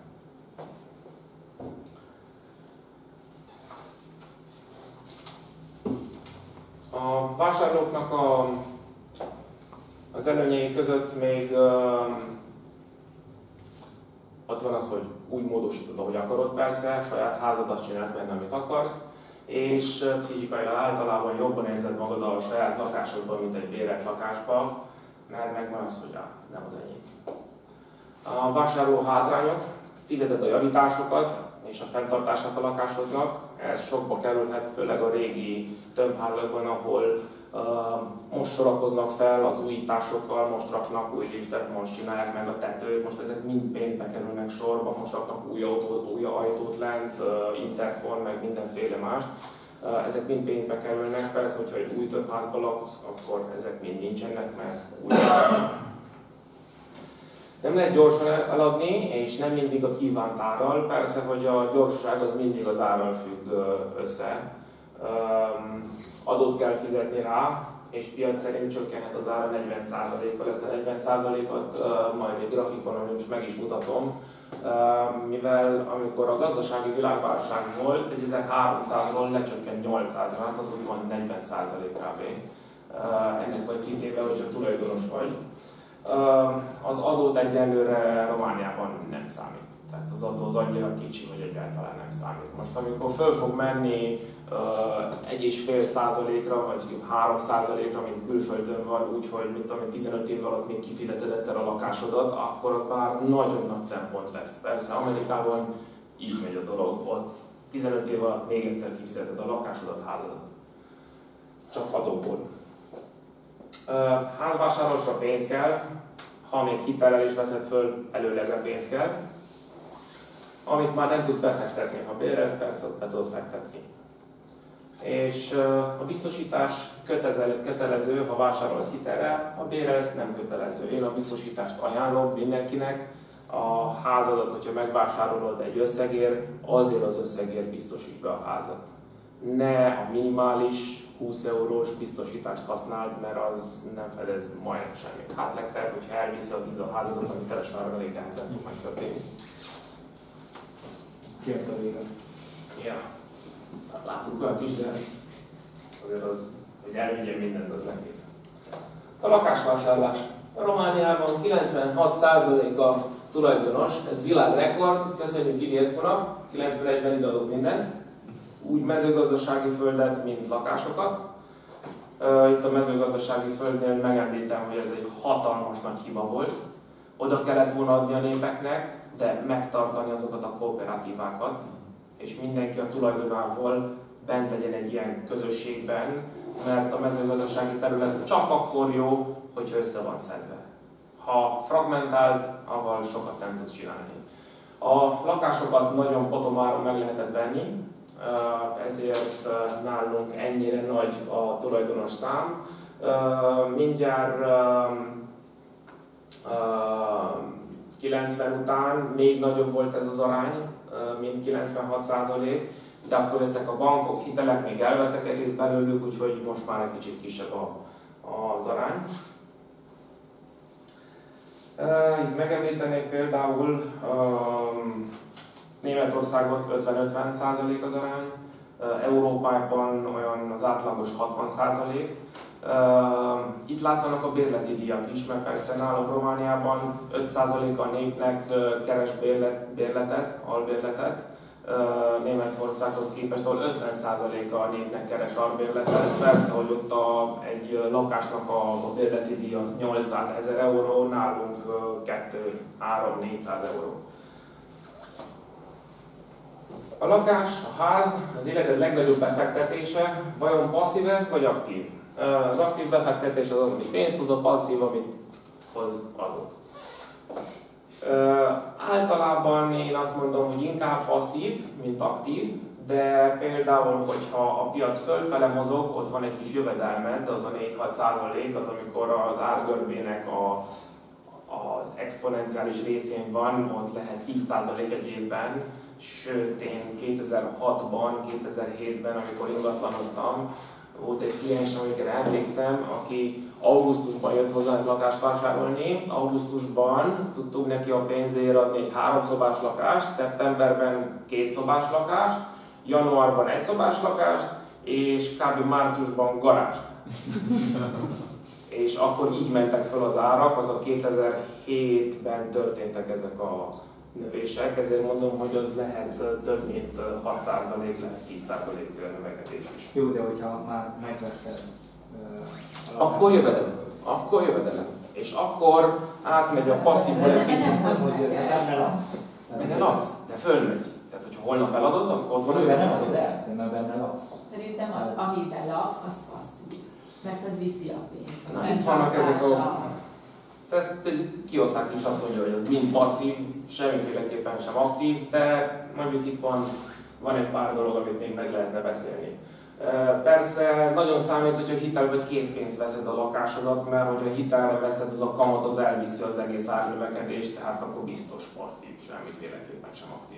a vásárlóknak a, az előnyei között még uh, ott van az, hogy úgy módosítod, ahogy akarod persze, saját házadat csinálsz benne, amit akarsz, és uh, pszichikailag általában jobban érzed magad a saját lakásodban, mint egy bérelt lakásban, mert megvan az, hogy ah, ez nem az enyém. A vásárló hátrányok, fizeted a javításokat és a fenntartását a lakásodnak, ez sokba kerülhet, főleg a régi tömbházakban, ahol uh, most sorakoznak fel az újításokkal, most raknak új liftet, most csinálják meg a tetőt, most ezek mind pénzbe kerülnek sorba, most raknak új ajtót, új ajtót lent, uh, interfon, meg mindenféle mást. Uh, ezek mind pénzbe kerülnek, persze, hogyha egy új tömbházban laksz, akkor ezek mind nincsenek, mert új nem lehet gyorsan eladni, és nem mindig a kívánt árral. Persze, hogy a gyorsaság az mindig az árral függ össze. Adót kell fizetni rá, és piac szerint csökkenhet az ára negyven százalékkal. Ezt a negyven százalékot majd egy grafikonon is meg is mutatom, mivel amikor a gazdasági világválság volt, ezerháromszázról lecsökkent nyolcszázra, hát az úgy van negyven százalék kb. Ennek vagy kitéve, hogyha tulajdonos vagy. Az adót egyelőre Romániában nem számít. Tehát az adó az annyira kicsi, hogy egyáltalán nem számít. Most amikor föl fog menni egy és fél százalékra, vagy három százalékra, mint külföldön van, úgyhogy mint amit tizenöt év alatt még kifizeted egyszer a lakásodat, akkor az már nagyon nagy szempont lesz. Persze Amerikában így megy a dolog, ott tizenöt év alatt még egyszer kifizeted a lakásodat, házadat. Csak adóból. Házvásárlásra pénz kell. ha még hitellel is veszed föl, előlegre pénz kell. Amit már nem tudsz befektetni, ha bérelsz, persze azt be tudod fektetni. És a biztosítás kötelező, ha vásárolsz hitelre, ha bérelsz, nem kötelező. Én a biztosítást ajánlom mindenkinek. A házadat, hogyha megvásárolod egy összegért, azért az összegért biztosíts be a házat. Ne a minimális húsz eurós biztosítást használd, mert az nem fedez majdnem semmit. Hát legfeljebb, hogyha elviszi a víz a házadat, ami Telesvárra elég nehezen fog megtörténni. Kért a vége. Ja. Látunk olyat is, de azért az, hogy elvigyen mindent, az nehéz. A lakásvásárlás. A Romániában kilencvenhat százalék a tulajdonos, ez világrekord, köszönjük Iliescu-nak, kilencvenegyben ide adott mindent, úgy mezőgazdasági földet, mint lakásokat. Itt a mezőgazdasági földnél megemlítem, hogy ez egy hatalmas nagy hiba volt. Oda kellett volna adni a népeknek, de megtartani azokat a kooperatívákat, és mindenki a tulajdonával bent legyen egy ilyen közösségben, mert a mezőgazdasági terület csak akkor jó, hogyha össze van szedve. Ha fragmentált, avval sokat nem tudsz csinálni. A lakásokat nagyon potomáron meg lehetett venni, ezért nálunk ennyire nagy a tulajdonos szám. Mindjárt kilencven után még nagyobb volt ez az arány, mint kilencvenhat százalék, de akkor jöttek a bankok, hitelek, még elvettek egy részt belőlük, úgyhogy most már egy kicsit kisebb a, az arány. Itt megemlítenék például Németországot ötven-ötven százalék az arány, Európában olyan az átlagos hatvan százalék. Itt látszanak a bérleti díjak is, mert persze nálunk Romániában öt százalék a népnek keres bérlet, bérletet, albérletet, Németországhoz képest, ahol ötven százalék a népnek keres albérletet. Persze, hogy ott a, egy lakásnak a, a bérleti díja nyolcszázezer euró, nálunk kettő, három, négyszáz euró. A lakás, a ház, az életed legnagyobb befektetése, vajon passzíve vagy aktív? Az aktív befektetés az az, ami pénzt hoz, a passzív, amit hoz adót. Általában én azt mondom, hogy inkább passzív, mint aktív, de például, hogyha a piac fölfele mozog, ott van egy kis jövedelmed, az a négy-hat százalék, az amikor az árgörbének a, az exponenciális részén van, ott lehet tíz százalék egy évben, sőt én kétezer-hatban, kétezer-hétben, amikor ingatlanoztam, volt egy kliens, amikor emlékszem, aki augusztusban jött hozzánk lakást vásárolni. Augusztusban tudtuk neki a pénzért adni egy háromszobás lakást, szeptemberben két szobás lakást, januárban egy szobás lakást, és kb. Márciusban garást. És akkor így mentek fel az árak, az a kétezer-hétben történtek ezek a növések, ezért mondom, hogy az lehet több mint hat százalék, lehet tíz százalék növekedés is. Jó, de hogyha már megvetted... Uh, akkor jövedelem. Akkor jövedelem. És akkor átmegy a passzív... Benne laksz. Benne laksz, de fölmegy. Tehát, hogyha holnap eladod, akkor ott van a jövedelem. Nem adod el, de már benne laksz. Szerintem amiben laksz, az passzív. Mert az viszi a pénzt. Na, itt vannak ezek a... Ezt Kiyosaki is azt mondja, hogy az mind passzív, semmiféleképpen sem aktív, de mondjuk itt van, van egy pár dolog, amit még meg lehetne beszélni. Persze nagyon számít, hogyha hitel vagy készpénzt veszed a lakásodat, mert hogyha hitelre veszed, az a kamat az elviszi az egész árnövekedést, tehát akkor biztos passzív, semmiféleképpen sem aktív.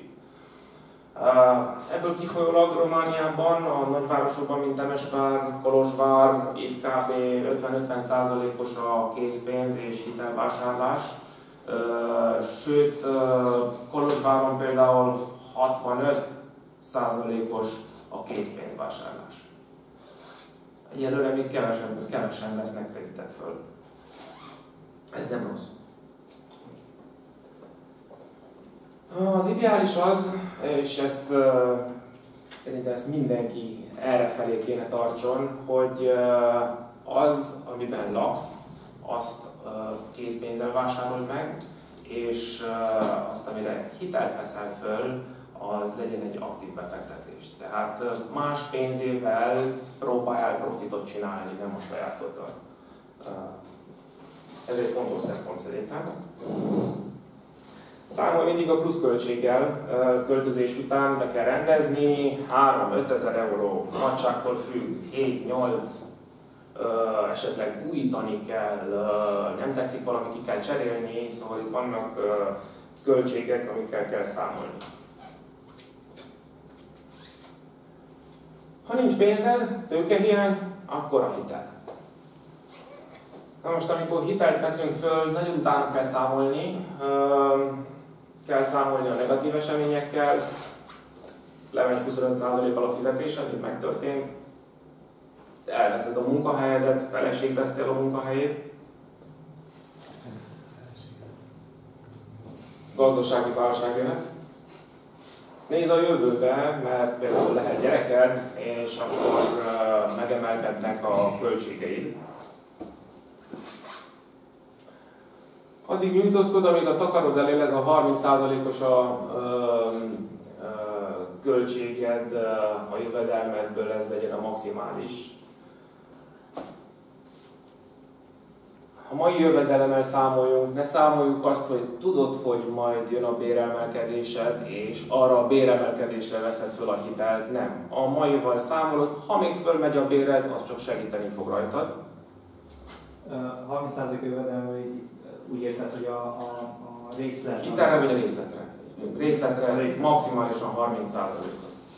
Ebből kifolyólag Romániában, a nagyvárosokban, mint Temesvár, Kolozsvár, itt kb. ötven-ötven százalékos a készpénz és hitelvásárlás. Sőt, Kolozsváron például hatvanöt százalékos a készpénzvásárlás. Egyelőre még kevesen, kevesen vesznek kreditet föl. Ez nem rossz. Az ideális az, és ezt uh, szerintem ezt mindenki errefelé kéne tartson, hogy uh, az, amiben laksz, azt uh, készpénzzel vásárold meg, és uh, azt, amire hitelt veszel föl, az legyen egy aktív befektetés. Tehát uh, más pénzével próbáljál profitot csinálni, nem a sajátoddal. Uh, Ez egy fontos szempont szerintem. Számolj mindig a pluszköltséggel, költözés után be kell rendezni, három-ötezer euró, nagyságtól függ, hét-nyolc, esetleg újítani kell, nem tetszik valami, ki kell cserélni, szóval itt vannak költségek, amikkel kell számolni. Ha nincs pénzed, tőkehiány, akkor a hitel. Na most, amikor hitelt veszünk föl, nagyon utána kell számolni, kell számolni a negatív eseményekkel, lemegy huszonöt százalékkal a fizetésed, itt megtörtént, elveszted a munkahelyedet, feleség vesztél a munkahelyét, gazdasági válság jöhet. Nézd a jövőbe, mert például lehet gyereked, és akkor megemelkednek a költségeid. Addig nyújtózkod, amíg a takarod elé ez a harminc százalékos a ö, ö, költséged, a jövedelmedből ez legyen a maximális. Ha mai jövedelemmel számoljunk, ne számoljuk azt, hogy tudod, hogy majd jön a béremelkedésed, és arra a béremelkedésre veszed föl a hitelt. Nem. A maival számolod, ha még fölmegy a béred, az csak segíteni fog rajtad. harminc százalék jövedelmű, úgy érted, hogy a, a, a részlet... Hitelre vagy a részletre? Részletre, részletre. Maximálisan harminc százalékot.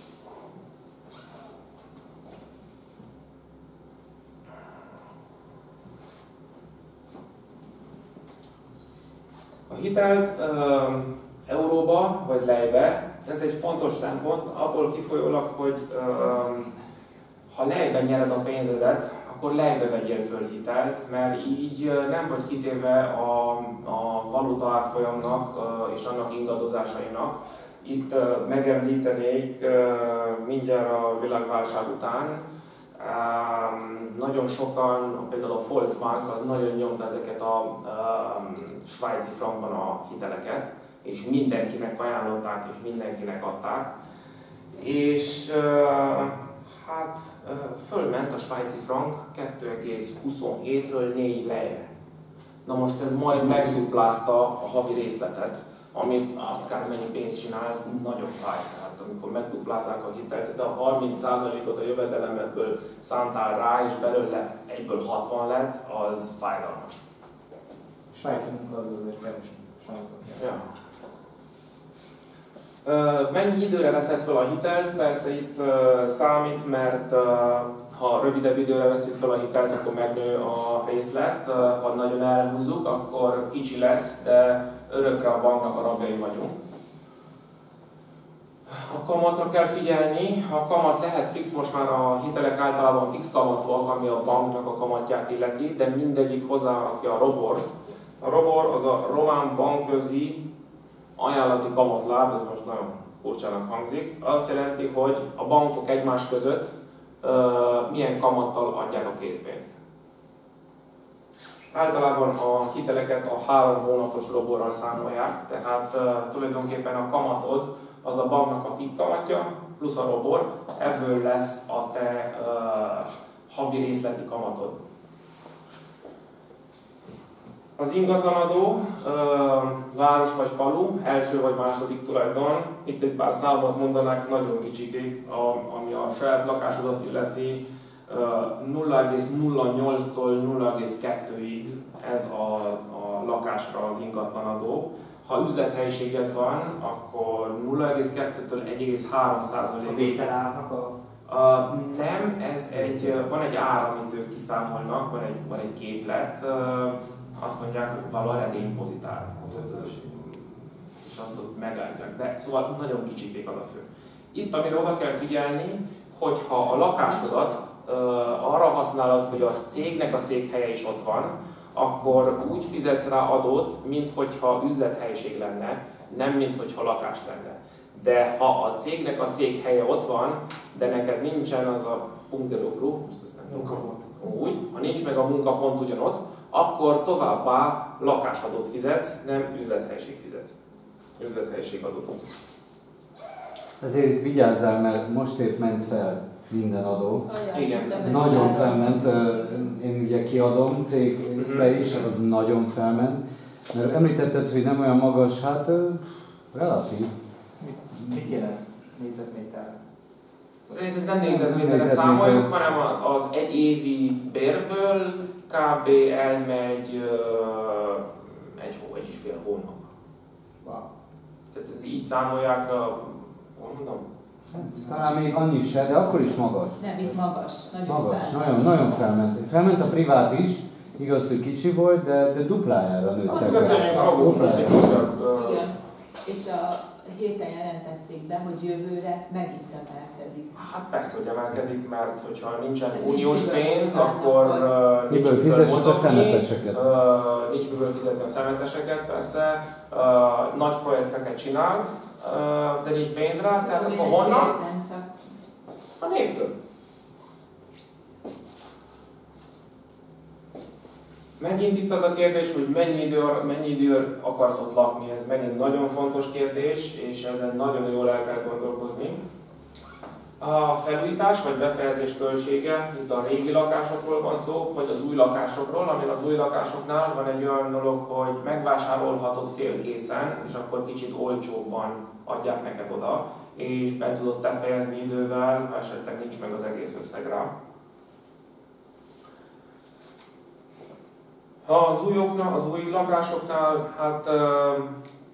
A hitelt uh, euróba vagy lejbe, ez egy fontos szempont, abból kifolyólag, hogy uh, ha lejben nyered a pénzedet, akkor lejbe vegyél föl hitelt, mert így uh, nem vagy kitéve a, a valuta árfolyamnak uh, és annak ingadozásainak. Itt uh, megemlítenék uh, mindjárt a világválság után, Um, nagyon sokan, például a Volksbank az nagyon nyomta ezeket a um, svájci frankban a hiteleket, és mindenkinek ajánlották, és mindenkinek adták. És uh, hát uh, fölment a svájci frank kettő egész huszonhétről négy lejre. Na most ez majd megduplázta a havi részletet, amit akármennyi pénzt csinálsz, nagyon fáj. Tehát amikor megduplázzák a hitelt, de a harminc százalékot a jövedelemedből szántál rá, és belőle egyből hatvan lett, az fájdalmas. Svájci munkaadó azért kevés. Ja. Mennyi időre veszed fel a hitelt? Persze itt számít, mert ha rövidebb időre veszünk fel a hitelt, akkor megnő a részlet. Ha nagyon elhúzzuk, akkor kicsi lesz, de örökre a banknak a rabjai vagyunk. A kamatra kell figyelni. A kamat lehet fix, most már a hitelek általában fix kamatúak, ami a banknak a kamatját illeti, de mindegyik hozzárakja a robor. A robor az a román bankközi ajánlati kamatláb, ez most nagyon furcsának hangzik. Azt jelenti, hogy a bankok egymás között uh, milyen kamattal adják a készpénzt. Általában a hiteleket a három hónapos roborral számolják, tehát uh, tulajdonképpen a kamatod az a banknak a fix kamatja, plusz a robor, ebből lesz a te uh, havi részleti kamatod. Az ingatlanadó, város vagy falu, első vagy második tulajdon, itt egy pár számot mondanák, nagyon kicsikék, ami a saját lakásodat illeti, nulla egész nulla nyolctól nulla egész kettőig ez a, a lakásra az ingatlanadó. Ha üzlethelyiséged van, akkor nulla egész kettőtől egy egész három százalék. A vételárnak a... Uh, nem, ez egy, van egy ár, amit ők kiszámolnak, van egy, van egy képlet, uh, azt mondják, hogy való edénypozitár, és azt ott megállják. De szóval nagyon kicsikék az a fő. Itt, amire oda kell figyelni, hogyha a lakásodat uh, arra használod, hogy a cégnek a székhelye is ott van, akkor úgy fizetsz rá adót, minthogyha üzlethelyiség lenne, nem minthogyha lakás lenne. De ha a cégnek a székhelye ott van, de neked nincsen az a punkt de lucru, most ezt nem tudom, úgy, ha nincs meg a munkapont ugyanott, akkor továbbá lakásadót fizetsz, nem üzlethelyiség fizetsz. Üzlethelyiség adót. Azért itt vigyázzál, mert most épp ment fel minden adó. Igen. Nagyon felment. Én ugye jegykiadom cégbe is, az nagyon felment. Mert említetted, hogy nem olyan magas, hát relatív. Mit jelent négyzetméter? Szerint ez nem négyzetméterre számoljuk, hanem az egy évi bérből kb. Elmegy uh, egy, hó, egy és fél hónap. Wow. Tehát ez így számolják, uh, hol mondom? Talán még annyi se, de akkor is magas. Nem, itt magas. Nagyon Magas, felment. nagyon, nagyon felment. Felment a privát is, igaz, hogy kicsi volt, de, de duplájára nőttek. Hát köszönjük a magunk, Igen. És a héten jelentették be, hogy jövőre megint emelkedik. Hát persze, hogy emelkedik, mert hogyha nincsen Hát uniós nincs pénz, miből akkor uh, nincs miből miből fizessük a mozogni, szemeteseket. uh, nincs miből fizetni a szemeteseket, persze, uh, nagy projekteket csinál, uh, de nincs pénz rá, tehát Tudom, akkor én ezt honnan? értem, csak A néptől. Megint itt az a kérdés, hogy mennyi idő, mennyi idő akarsz ott lakni, ez megint nagyon fontos kérdés, és ezen nagyon jól el kell gondolkozni. A felújítás vagy befejezés költsége, itt a régi lakásokról van szó, vagy az új lakásokról, amin az új lakásoknál van egy olyan dolog, hogy megvásárolhatod félkészen, és akkor kicsit olcsóbban adják neked oda, és be tudod te fejezni idővel, ha esetleg nincs meg az egész összeg rá. Ha az újoknál, az új lakásoknál, hát uh,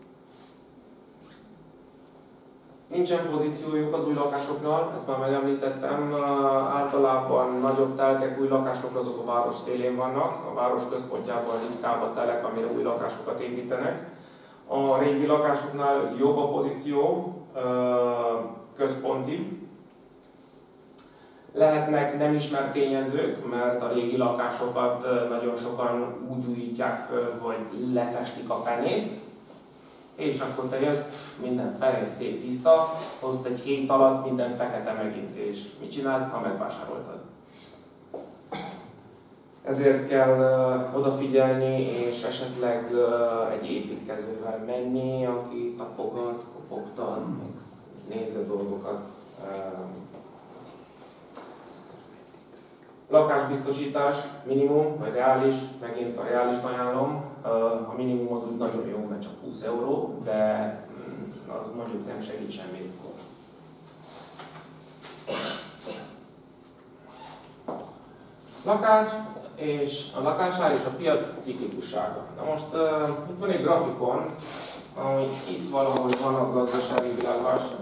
nincsen pozíciójuk az új lakásoknál, ezt már megemlítettem, uh, általában nagyobb telkek új lakások azok a város szélén vannak, a város központjában ritkább a telek, amire új lakásokat építenek. A régi lakásoknál jobb a pozíció, uh, központi. Lehetnek nem ismert tényezők, mert a régi lakásokat nagyon sokan úgy újítják föl, hogy lefestik a penyészt, és akkor te jössz, minden fehér, szép, tiszta, hozt egy hét alatt minden fekete megint, és mit csináld? Ha megvásároltad. Ezért kell uh, odafigyelni, és esetleg uh, egy építkezővel menni, aki tapogat, kopogtat, nézve dolgokat. Uh, Lakásbiztosítás minimum, vagy reális, megint a reálist ajánlom. A minimum az úgy nagyon jó, mert csak húsz euró, de az mondjuk nem segít semmit. Lakás és a lakásár és a piac ciklikussága. Na most uh, itt van egy grafikon, ami itt valahol van a gazdasági világválság,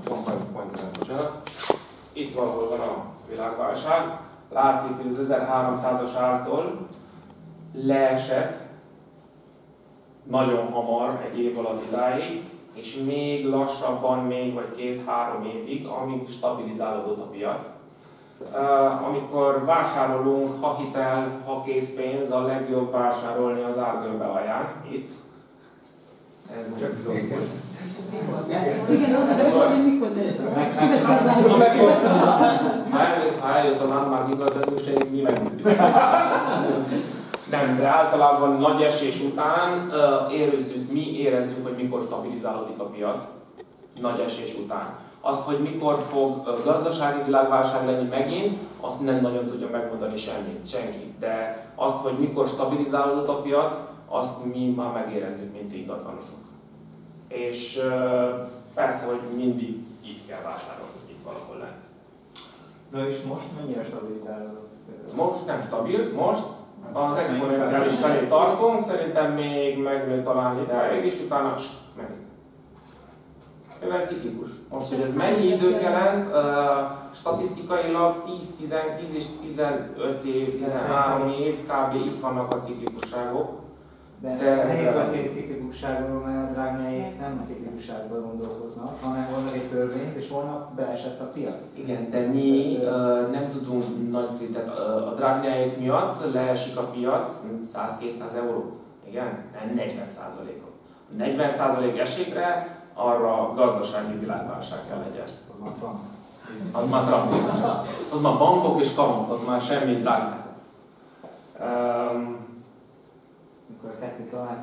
itt valahol van a világválság. Látszik, hogy az ezerháromszázas ártól leesett nagyon hamar, egy év alatt idáig, és még lassabban, még vagy két-három évig, amíg stabilizálódott a piac. Uh, amikor vásárolunk, ha hitel, ha készpénz, a legjobb vásárolni az árgömbe alján, itt. Ez most és ez mikor lesz? Igen, az mikor lesz? Ha megjobb, ha eljössz, ha eljössz a landmark igazgatóságig, mi megmondjuk. Nem, de általában nagy esés után uh, érezzük, mi érezzük, hogy mikor stabilizálódik a piac. Nagy esés után. Azt, hogy mikor fog uh, gazdasági világválság lenni megint, azt nem nagyon tudja megmondani semmit, senki. De azt, hogy mikor stabilizálódott a piac, azt mi már megérezzük, mint ingatlanosok. És uh, persze, hogy mindig így kell vásárolni, itt valahol lent. Na és most mennyire stabilizálódott? Most nem stabil, most az exponenciális felé tartunk, szerintem még megnő talán ideig, és utána meg. Mivel ciklikus. Most, hogy ez mennyi időt jelent, uh, statisztikailag tíz, tíz és tizenöt év, tizenhárom év kb. Itt vannak a ciklikusságok. De, De nehéz beszélni ciklikusságról, mert a drágnyáik nem a ciklikusságban gondolkoznak, hanem vannak egy törvényt, és holnap beesett a piac. Igen, de mi uh, nem tudunk nagy kritet. Uh, a drágnyáik miatt leesik a piac száz-kétszáz eurót. Igen? Nem negyven százalékot. negyven százalék esélyre arra gazdasági világválság kell legyen. Az már van. Az már Trump. Az már bankok és kamat, az már semmi drága. Um, Mikor a technika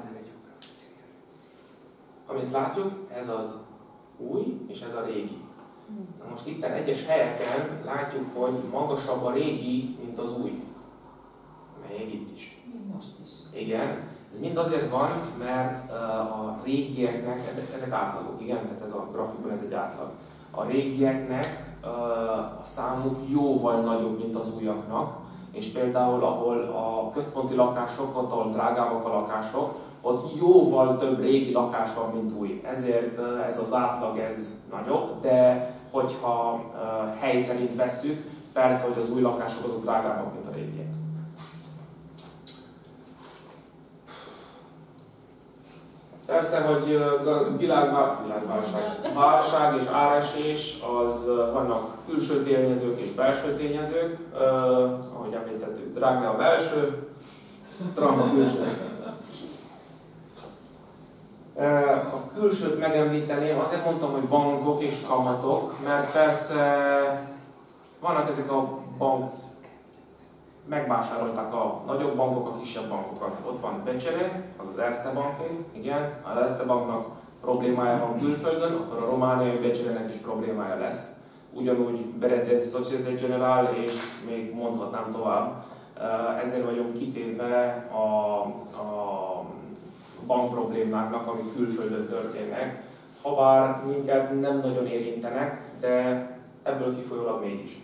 amit látjuk, ez az új és ez a régi. Na most itt egyes helyeken látjuk, hogy magasabb a régi, mint az új. Még itt is. most is. Igen, ez mind azért van, mert a régieknek, ezek, ezek átlagok, igen, tehát ez a grafikon ez egy átlag. A régieknek a számuk jóval nagyobb, mint az újaknak, és például ahol a központi lakások, ott ahol drágábbak a lakások, ott jóval több régi lakás van, mint új. Ezért ez az átlag ez nagyobb, de hogyha hely szerint vesszük, persze, hogy az új lakások azok drágábbak, mint a régiek. Persze, hogy világvá, világválság, válság és áresés, az vannak külső tényezők és belső tényezők. Uh, ahogy említettük, drága a belső, drága a külső. Uh, a külsőt megemlíteném, azért mondtam, hogy bankok és kamatok, mert persze vannak ezek a bankok, megvásárolták a nagyobb bankok a kisebb bankokat. Ott van Becere, az az Erste Banké, igen, az Erste Banknak problémája van külföldön, akkor a romániai Becerenek is problémája lesz. Ugyanúgy Berede, Société Générale és még mondhatnám tovább. Ezért vagyunk kitéve a, a bank problémáknak, amik külföldön történnek. Habár minket nem nagyon érintenek, de ebből kifolyólag mégis.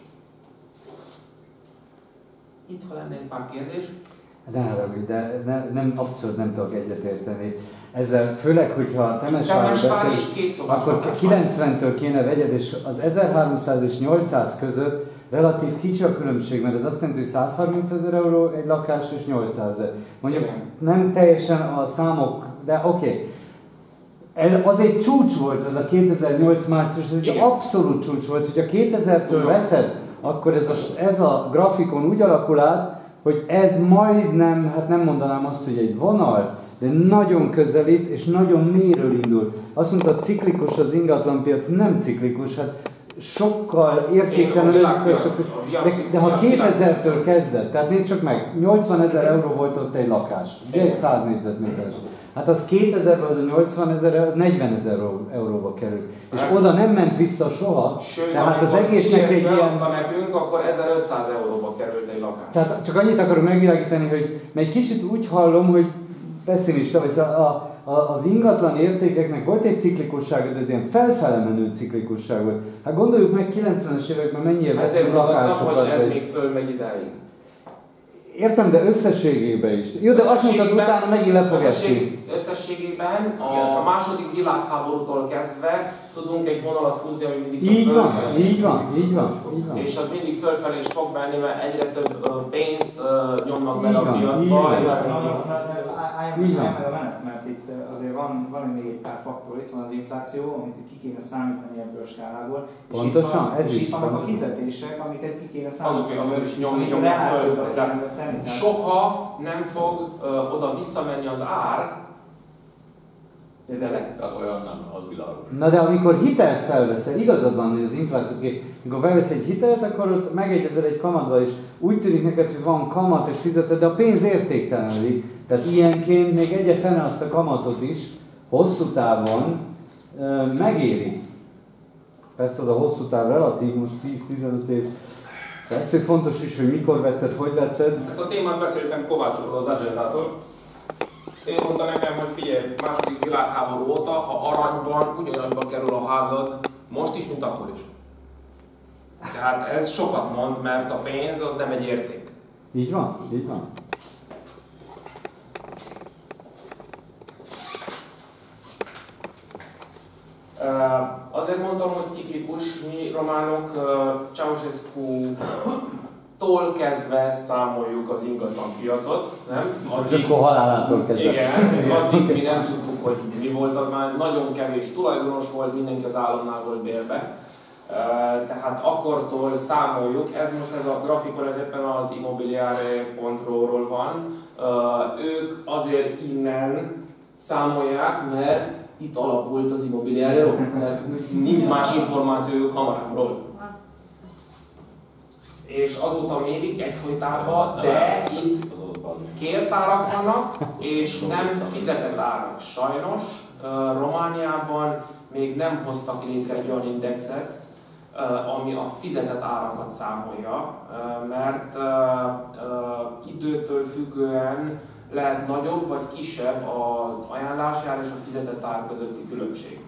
Itt, ha lenne egy pár kérdés. Ne haragudj, de ne, nem, abszolút nem tudok egyetérteni. Ezzel, főleg, hogyha Temesvárról beszélünk, akkor kilencventől kéne vegyed, és az ezerháromszáz és nyolcszáz között relatív kicsi a különbség, mert ez azt jelenti, hogy százharmincezer euró egy lakás és nyolcszázezer. Mondjuk igen. Nem teljesen a számok, de oké. Okay. Ez az egy csúcs volt, ez a kétezer-nyolc március, ez egy abszolút csúcs volt, hogy a kétezertől veszed, akkor ez a, ez a grafikon úgy alakul át, hogy ez majdnem, hát nem mondanám azt, hogy egy vonal, de nagyon közelít és nagyon mélyről indul. Azt mondta, ciklikus az ingatlanpiac, nem ciklikus, hát sokkal értéktelenül, de, de ha kétezertől kezdett, tehát nézd csak meg, nyolcvanezer euró volt ott egy lakás, ugye egy száz négyzetméteres. Hát az kétezerben az a nyolcvanezer, az negyvenezer euróba került. És hát, oda nem ment vissza soha. Sőt, tehát az egésznek egy ilyen... nekünk, akkor ezerötszáz euróba került egy lakás. Tehát csak annyit akarok megvilágítani, hogy egy kicsit úgy hallom, hogy pessimista, vagy a, a, az ingatlan értékeknek volt egy ciklikussága, de ez ilyen felfele menő ciklikusság volt. Hát gondoljuk meg kilencvenes években mennyire veszünk lakásokat. Hogy ez még fölmegy idáig. Értem, de összességében is. Jó, de azt mondtad, utána megint le fog esni. Összességében a második világháborútól kezdve tudunk egy vonalat húzni, ami mindig csak így fölfelé. Van, így van, így van, így van. És az mindig fölfelé is fog menni, mert egyre több pénzt nyomnak bele a piacba. Álljunk meg a menet, mert itt azért van, van még egy pár faktor, itt van az infláció, amit ki kéne számítani ebből a skálából. Pontosan, ez is. És itt vannak a fizetések, amiket ki kéne számítani. Azok, azok is nyomni, nyomni fölfelé. Soha nem fog uh, oda visszamenni az ár, de ezek olyan nem, az világos. Na de amikor hitelt felveszel, igazad van, hogy az inflációt, amikor felveszel egy hitelt, akkor ott megegyezel egy kamatba, és úgy tűnik neked, hogy van kamat és fizeted, de a pénz értéktelenedik. Tehát ilyenként még egye fene azt a kamatot is, hosszú távon uh, megéri. Persze az a hosszú táv relatív, most tíz-tizenöt év. Persze, hogy fontos is, hogy mikor vetted, hogy vetted. Ezt a témát beszéltem Kovácsról, az agendától. Ő mondta nekem, hogy figyelj, második világháború óta, ha aranyban ugyanannyiba kerül a házad, most is, mint akkor is. Tehát ez sokat mond, mert a pénz az nem egy érték. Így van, így van. Uh, azért mondtam, hogy ciklikus, mi románok uh, Ceausescu-tól kezdve számoljuk az ingatlan piacot, nem? Addig, és akkor halálától kezdve. Igen, addig mi nem tudtuk, hogy mi volt, az már nagyon kevés tulajdonos volt, mindenki az államnál volt bérbe. Uh, tehát akkortól számoljuk, ez most ez a grafikon, ez éppen az immobiliare pont ro-ról van. Uh, ők azért innen számolják, mert itt alapult az immobiliáról, mert nincs más információjuk hamarábbról. És azóta mérik egyfolytában, de itt kért árak vannak, és nem fizetett árak. Sajnos Romániában még nem hoztak létre egy olyan indexet, ami a fizetett árakat számolja, mert időtől függően lehet nagyobb vagy kisebb az ajánlási ár és a fizetett ár közötti különbség.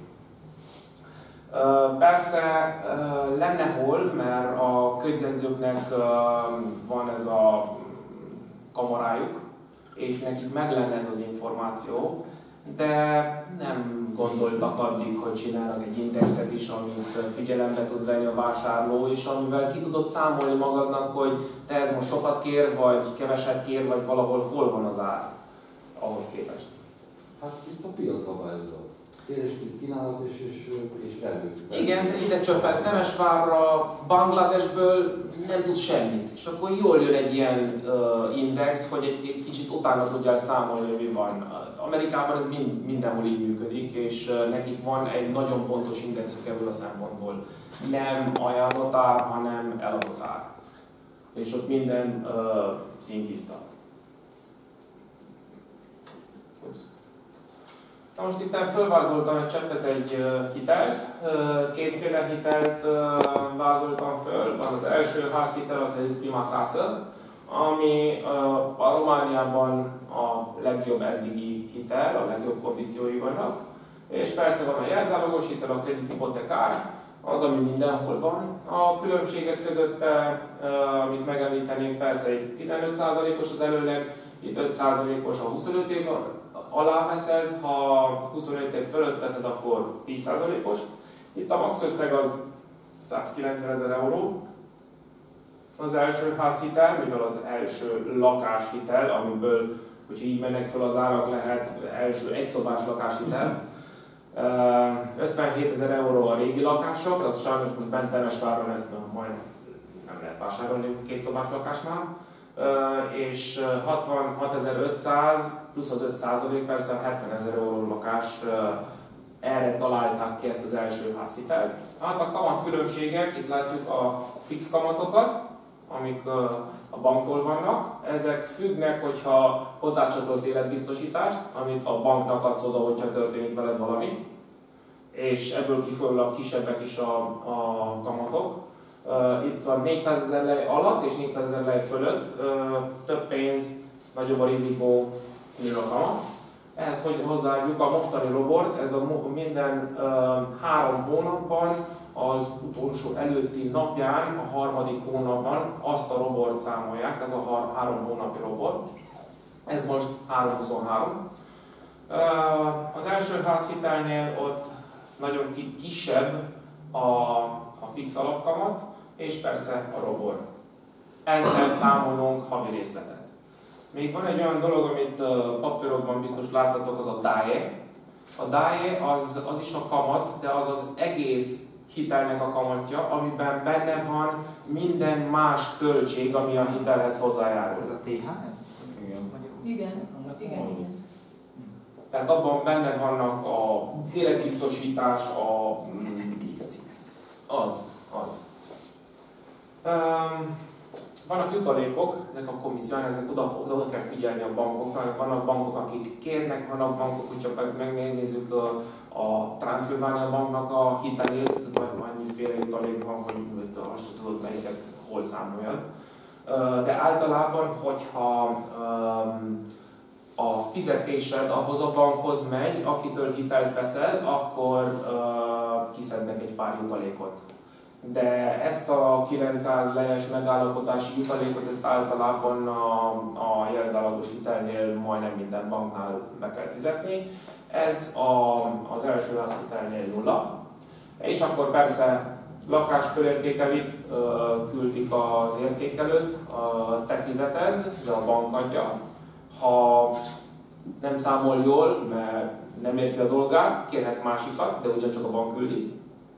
Persze lenne hol, mert a könyvjegyzőknek van ez a kamarájuk, és nekik meg lenne ez az információ, de nem gondoltak addig, hogy csinálnak egy indexet is, amit figyelembe tud venni a vásárló, és amivel ki tudod számolni magadnak, hogy te ez most sokat kér, vagy keveset kér, vagy valahol hol van az ár ahhoz képest. Hát itt a piac szabályozó. Kérés, kínálat és, és, és vevő. Igen, ide csöppelsz Nemesvárra, Bangladesből nem tudsz semmit. És akkor jól jön egy ilyen uh, index, hogy egy, egy kicsit utána tudjál számolni, hogy mi van. Amerikában ez mind, mindenhol így működik, és uh, nekik van egy nagyon pontos indexük ebből a szempontból. Nem ajánlott ár, hanem eladott ár. És ott minden uh, színtiszta. Na most itt fölvázoltam egy cseppet egy uh, hitelt, uh, kétféle hitelt uh, vázoltam föl. Van az első házhitel, a Credit Prima Castle, ami uh, a Romániában a legjobb eddigi hitel, a legjobb kondíciói vannak. És persze van a jelzálogos hitel, a Credit Hypothecár, az, ami mindenhol van. A különbséget közötte, uh, amit megemlítenénk, persze egy tizenöt százalékos az előleg, itt öt százalékos a huszonöt év alá veszed, ha huszonöt év fölött veszed, akkor tíz százalékos. Itt a max összeg az százkilencvenezer euró. Az első házhitel, mivel az első lakáshitel, amiből, hogyha így mennek fel az árak, lehet első egyszobás lakáshitel. ötvenhétezer euró a régi lakások, az sajnos most bent Temesváron ezt majd nem lehet vásárolni két szobás lakásnál. Uh, és hatvanhatezer-ötszáz plusz az öt százalék, persze a hetvenezer euró lakás, uh, erre találták ki ezt az első házhitelt. Hát a kamat különbségek, itt látjuk a fix kamatokat, amik uh, a banktól vannak. Ezek függnek, hogyha hozzácsatolsz életbiztosítást, amit a banknak adsz oda, hogyha történik veled valami. És ebből kifolyólag kisebbek is a, a kamatok. Uh, itt van négyszázezer lej alatt és négyszázezer lej fölött, uh, több pénz, nagyobb a rizikó, nő a kamat. Ehhez hogy hozzáadjuk a mostani robort, ez a minden uh, három hónapban, az utolsó előtti napján, a harmadik hónapban azt a robort számolják, ez a har három hónapi robort. Ez most három huszonhárom. Uh, az első házhitelnél ott nagyon kisebb a, a fix alapkamat, és persze a robor. Ezzel számolunk havi részletet. Még van egy olyan dolog, amit uh, papírokban biztos láttatok, az a dé á é. A dé á é az, az is a kamat, de az az egész hitelnek a kamatja, amiben benne van minden más költség, ami a hitelhez hozzájárul. Ez a té há é? Igen, igen, igen. Tehát abban benne vannak az életbiztosítás, a... Az, az. Um, vannak jutalékok, ezek a komisszión, ezek oda, oda kell figyelni a bankoknak. Vannak bankok, akik kérnek, vannak bankok, hogyha megnézzük a, a Transylvania banknak a hitelét, annyiféle jutalék van, hogy azt sem tudod, melyiket hol számoljad. Uh, de általában, hogyha um, a fizetésed ahhoz a bankhoz megy, akitől hitelt veszel, akkor uh, kiszednek egy pár jutalékot. De ezt a kilencszáz lejes megállapodási jutalékot, ezt általában a, a jelzálogos hitelnél majdnem minden banknál be kell fizetni. Ez a, az első házhitelnél nulla. És akkor persze lakás fölértékelik, küldik az értékelőt, te fizeted, de a bank adja. Ha nem számol jól, mert nem érti a dolgát, kérhetsz másikat, de ugyancsak a bank küldi.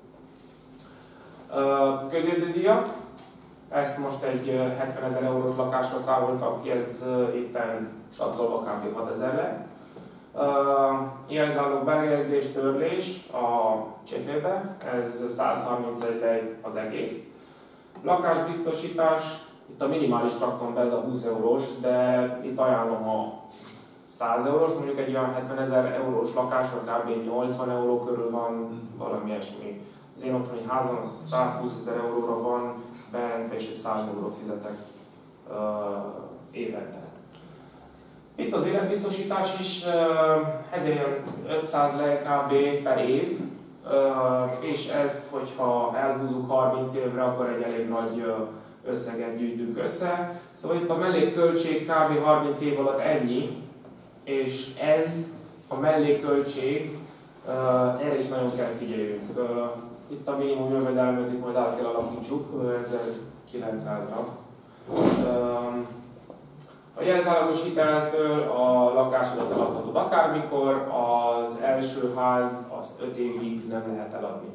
Közjegyződíjak, ezt most egy hetvenezer eurós lakásra számoltam ki, ez itten satszolva kb. hatezer lett. Jelzálog bejegyzés, törlés a cséfébe, ez százharmincegy lej az egész. Lakásbiztosítás, itt a minimális traktom be, ez a húsz eurós, de itt ajánlom a száz eurós, mondjuk egy olyan hetvenezer eurós lakás, vagy kb. nyolcvan euró körül van, valami ilyesmi. Az én otthoni házam az százhúszezer euróra van bent, és száz eurót fizetek uh, évente. Itt az életbiztosítás is, uh, ezért ötszáz le kb. Per év, uh, és ezt, hogyha elhúzzuk harminc évre, akkor egy elég nagy uh, összeget gyűjtünk össze. Szóval itt a mellékköltség kb. harminc év alatt ennyi, és ez a mellékköltség, uh, erre is nagyon kell figyeljünk. Uh, itt a minimum jövedelmet itt majd át kell alakítsuk ezerkilencszázra. Uh, a jelzálogos hiteltől a lakásodat eladhatod akármikor, az első ház azt öt évig nem lehet eladni.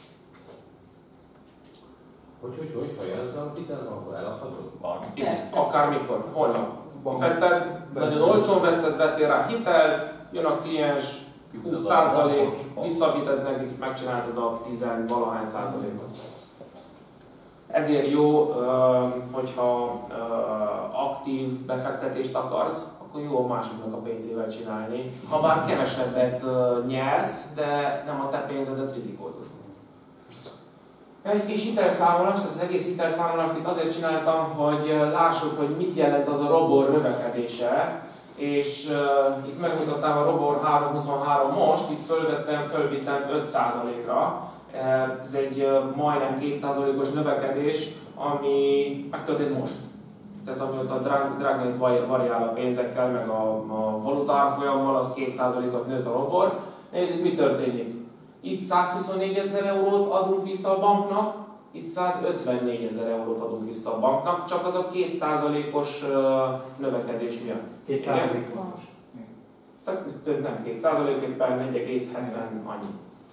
Hogy, hogy, hogy, ha jelzálogos hitel, akkor eladhatod? Persze. Akármikor, holnap. Vetted, nagyon olcsón vetted, vettél rá hitelt, jön a kliens, húsz százalék, visszavited nekik, megcsináltad a tíz-valahány százalékot. Ezért jó, hogyha aktív befektetést akarsz, akkor jó másoknak a pénzével csinálni. Ha bár kevesebbet nyersz, de nem a te pénzedet rizikózod. Egy kis hitelszámolást, az egész hitelszámolást itt azért csináltam, hogy lássuk, hogy mit jelent az a robor növekedése. És uh, itt megmutattam a robor három huszonhárom most, itt fölvettem, fölvittem öt százalékra. Ez egy uh, majdnem két százalékos növekedés, ami megtörtént most. Tehát amióta a Dragnét variál a pénzekkel, meg a, a valutárfolyammal, az két százalékot nőtt a robor. Nézzük, mi történik. Itt százhuszonnégy ezer eurót adunk vissza a banknak, itt százötvennégy ezer eurót adunk vissza a banknak, csak az a két százalékos uh, növekedés miatt. két százalék pontos. Tehát több nem két százalék, éppen négy egész hetven annyi.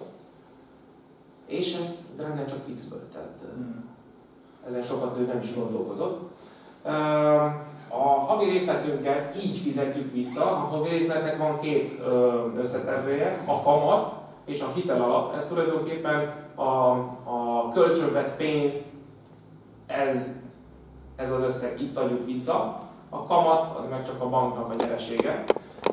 És ezt Dragne csak X-ből, tehát hmm. ezen sokat ő nem is gondolkozott. Uh, a havi részletünket így fizetjük vissza. A havi részletnek van két uh, összetevője, a kamat és a hitelalap. Ez tulajdonképpen a, a kölcsönvett pénz, ez, ez az összeg, itt adjuk vissza. A kamat az meg csak a banknak a nyeresége.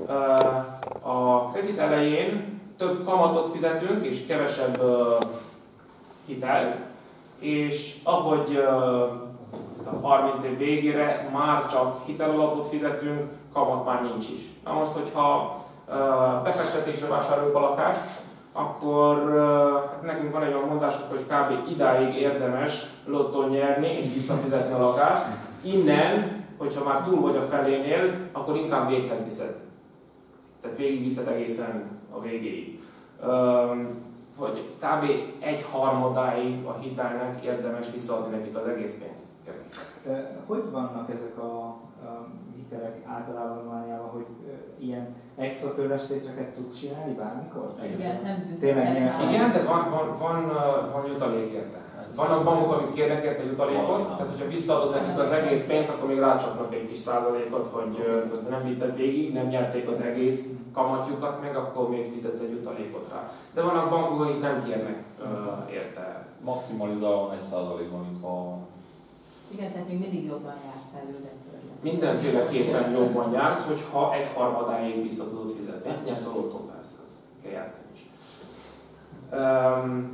A kredit elején több kamatot fizetünk és kevesebb hitelt, és ahogy a harminc év végére már csak hitelalapot fizetünk, kamat már nincs is. Na most, hogyha befektetésre vásároljuk a lakást, akkor hát nekünk van egy olyan mondásunk, hogy kb. Idáig érdemes lottón nyerni és visszafizetni a lakást. Innen, hogyha már túl vagy a felénél, akkor inkább véghez viszed. Tehát végigviszed egészen a végéig. Hogy kb. egy harmadáig a hitelnek érdemes visszaadni nekik az egész pénzt. Hogy vannak ezek a, a hitelek általában Romániában, hogy ilyen extra törlesztéceket tudsz csinálni bármikor? Igen, nem Tényleg ilyen Igen, de van, van, van, van jutalék érte. Vannak bankok, amik kérnek érte jutalékot, tehát hogyha visszaadod nekik az egész pénzt, akkor még rácsapnak egy kis százalékot, hogy nem vitted végig, nem nyerték az egész kamatjukat meg, akkor még fizetsz egy jutalékot rá. De vannak bankok, akik nem kérnek uh, érte. Maximalizálva egy százalékban, mint a... Igen, tehát még mindig jobban jársz elődettől. Mindenféleképpen jobban jársz, hogyha egy harmadáig vissza tudod fizetni. Nyersz a lottó, persze, kell játszani is. Um,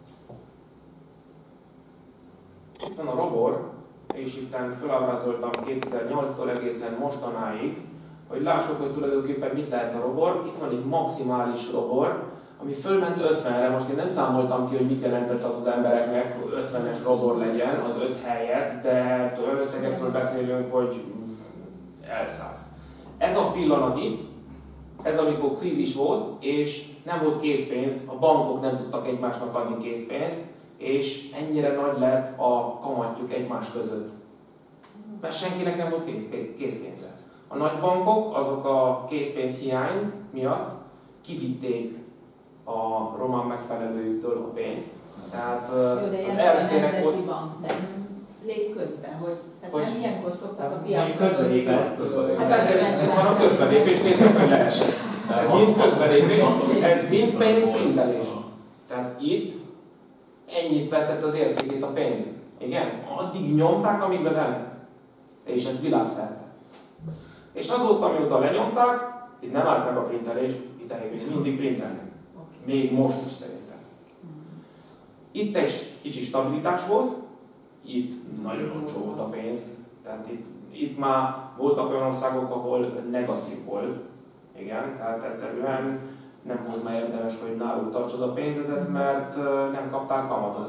Itt van a robor, és itt felábrázoltam kétezer-nyolctól egészen mostanáig, hogy lássuk, hogy tulajdonképpen mit lehet a robor. Itt van egy maximális robor, ami fölment ötvenre. Most én nem számoltam ki, hogy mit jelentett az az embereknek, hogy ötvenes robor legyen az öt helyet, de olyan összegekről beszélünk, hogy elszáz. Ez a pillanat itt, ez amikor krízis volt, és nem volt készpénz, a bankok nem tudtak egymásnak adni készpénzt, és ennyire nagy lett a kamatjuk egymás között. Mert senkinek nem volt készpénze. A nagy bankok azok a készpénzhiány miatt kivitték a román megfelelőjüktől a pénzt. Tehát jó, de az Erste-nek volt... bank nem lép közben, hogy, tehát hogy nem ilyenkor szoktak a piacra. Hát ezért van a közbelépés, nézzük meg leesett. Ez mind közbelépés, ez mind pénzprintelés. Tehát itt ennyit vesztett az értékét a pénz. Igen? Addig nyomták, amíg bevennek. És ez világszerte. És azóta, mióta lenyomták, itt nem állt meg a printelés, itt elég mindig printelnek. Még most is szerintem. Itt egy kicsi stabilitás volt, itt nagyon olcsó volt a pénz, tehát itt, itt már voltak olyan országok, ahol negatív volt, igen, tehát egyszerűen nem volt már érdemes, hogy náluk tartsod a pénzedet, mert nem kaptál kamatot.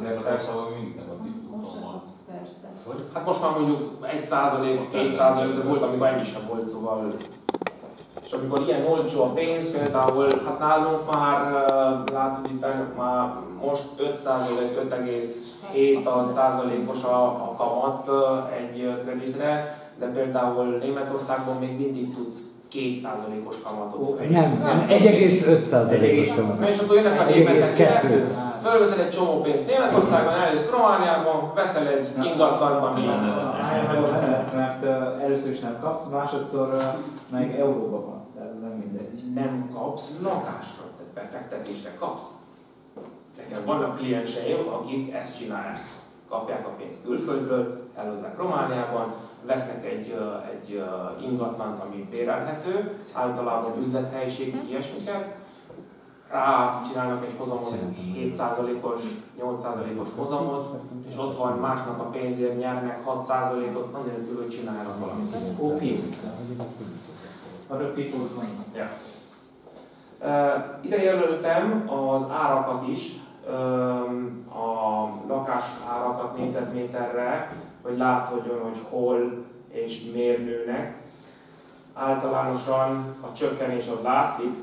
Hát most már mondjuk egy százalék, két százalék, de volt, amikor ennyi sem volt, szóval. És amikor ilyen olcsó a pénz, például, hát nálunk már, látod itt már most öt százalék, öt egész hét százalékos a, a kamat egy kreditre, de például Németországban még mindig tudsz két százalékos kamatot oh, nem, egy egész öt százalékos kamat. És akkor jönnek a németek, fölveszed egy csomó pénzt Németországban, eljössz Romániában, veszel egy ingatlant, ami... Mert először is nem kapsz, másodszor meg euróban van, tehát ez nem mindegy. Nem kapsz lakásra, tehát befektetésre kapsz. Nekem vannak klienseim, akik ezt csinálják. Kapják a pénzt külföldről, elhozzák Romániában, vesznek egy, egy ingatlant, ami bérelhető, általában üzlethelyiség, ilyesmiket, rá csinálnak egy hozamot, hét százalékos, nyolc százalékos hozamot, és ott van másnak a pénzért nyernek hat százalékot, annélkül, hogy csinálnak valamit. ó pé. Other people's money. Ja. Uh, ide jelöltem az árakat is, um, a lakás árakat négyzetméterre, hogy látszódjon, hogy hol és miért nőnek. Általánosan a csökkenés az látszik.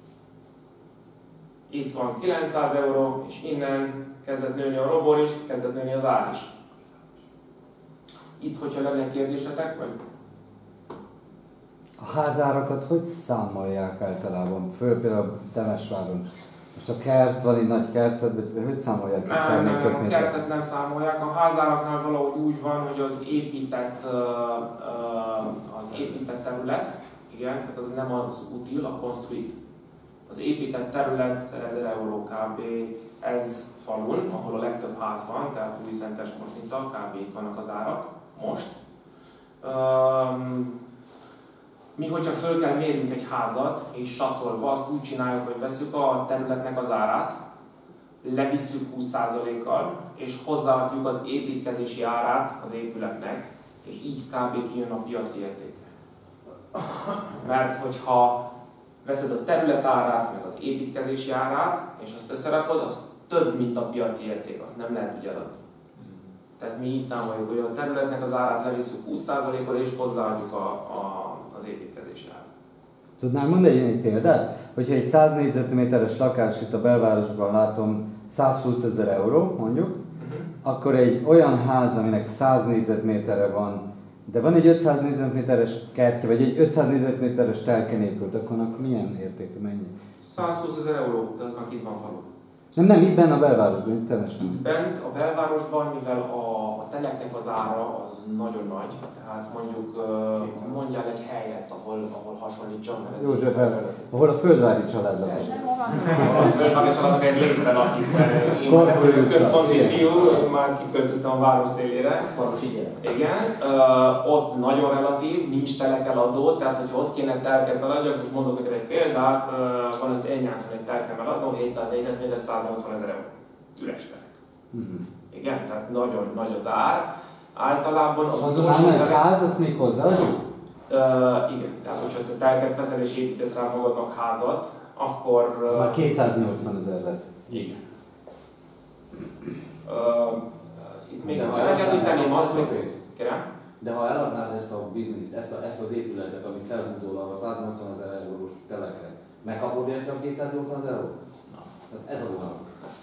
Itt van kilencszáz euró, és innen kezdett nőni a robor is, kezdett nőni az ár is. Itt, hogyha lenne kérdésetek, vagy? A házárakat hogy számolják általában? Föl például Temesváron. Most a kert, van egy nagy kerted, vagy hogy számolják? Nem, nem, nem, a kertet nem számolják. A házáraknál valahogy úgy van, hogy az épített, az épített terület, igen, tehát az nem az util, a construit. Az épített terület ezer euró kb. Ez falun, ahol a legtöbb ház van, tehát Újszentes, Mosnica, kb. Itt vannak az árak most. Um, mi, hogyha föl kell mérjünk egy házat, és satszolva azt úgy csináljuk, hogy veszük a területnek az árát, levisszük húsz százalékkal, és hozzáadjuk az építkezési árát az épületnek, és így kb. Kijön a piaci értéke. Mert hogyha veszed a terület árát, meg az építkezési árát, és azt összerakod, az több, mint a piaci érték, azt nem lehet úgy eladni. Tehát mi így számoljuk, hogy a területnek az árát levisszük húsz százalékkal, és hozzáadjuk a, a, az építkezési árat. Tudnál mondani egy példát? Hogyha egy száz négyzetméteres lakás itt a belvárosban látom százhúszezer euró, mondjuk, uh-huh. akkor egy olyan ház, aminek száz négyzetméterre van, de van egy ötszáz négyzetméteres kertje, vagy egy ötszáz négyzetméteres telken épült, akkor milyen értékű, mennyi? százhúszezer euró, de az már itt van falu. Nem, nem, itt benne a belvárosban, itt teljesen. Itt bent a belvárosban, mivel a, a teleknek az ára az nagyon nagy, tehát mondjuk uh, mondjál egy helyet, ahol, ahol hasonlítson, mert ez József, ahol a Földvári család lakik. A Földvári családnak egy része lakik, mert én vagyok központi fiú, én már kiköltöztem a város szélére. Igen, uh, ott nagyon relatív, nincs telekeladó, tehát hogyha ott kéne telket eladjak, most mondok neked egy példát, uh, van az Enyászon egy telkem eladó, hétszáz négyzetméter, száznyolcvanezer euró. Üres telek. Uh-huh. Igen, tehát nagyon nagy az ár. Általában az az utolsó telek... ház, azt még hozzáadjuk? Uh, igen, tehát hogyha te telket veszel és építesz rá magadnak házat, akkor... Uh, már kétszáznyolcvanezer lesz. Igen. Uh, itt még megemlíteném azt, hogy... Kérem? De ha eladnád ezt a bizniszt, ezt, a, ezt az épületet, amit felhúzol a száznyolcvanezer eurós telekre, megkapod érte a kétszáznyolcvanezer eurót? Ez a vonal.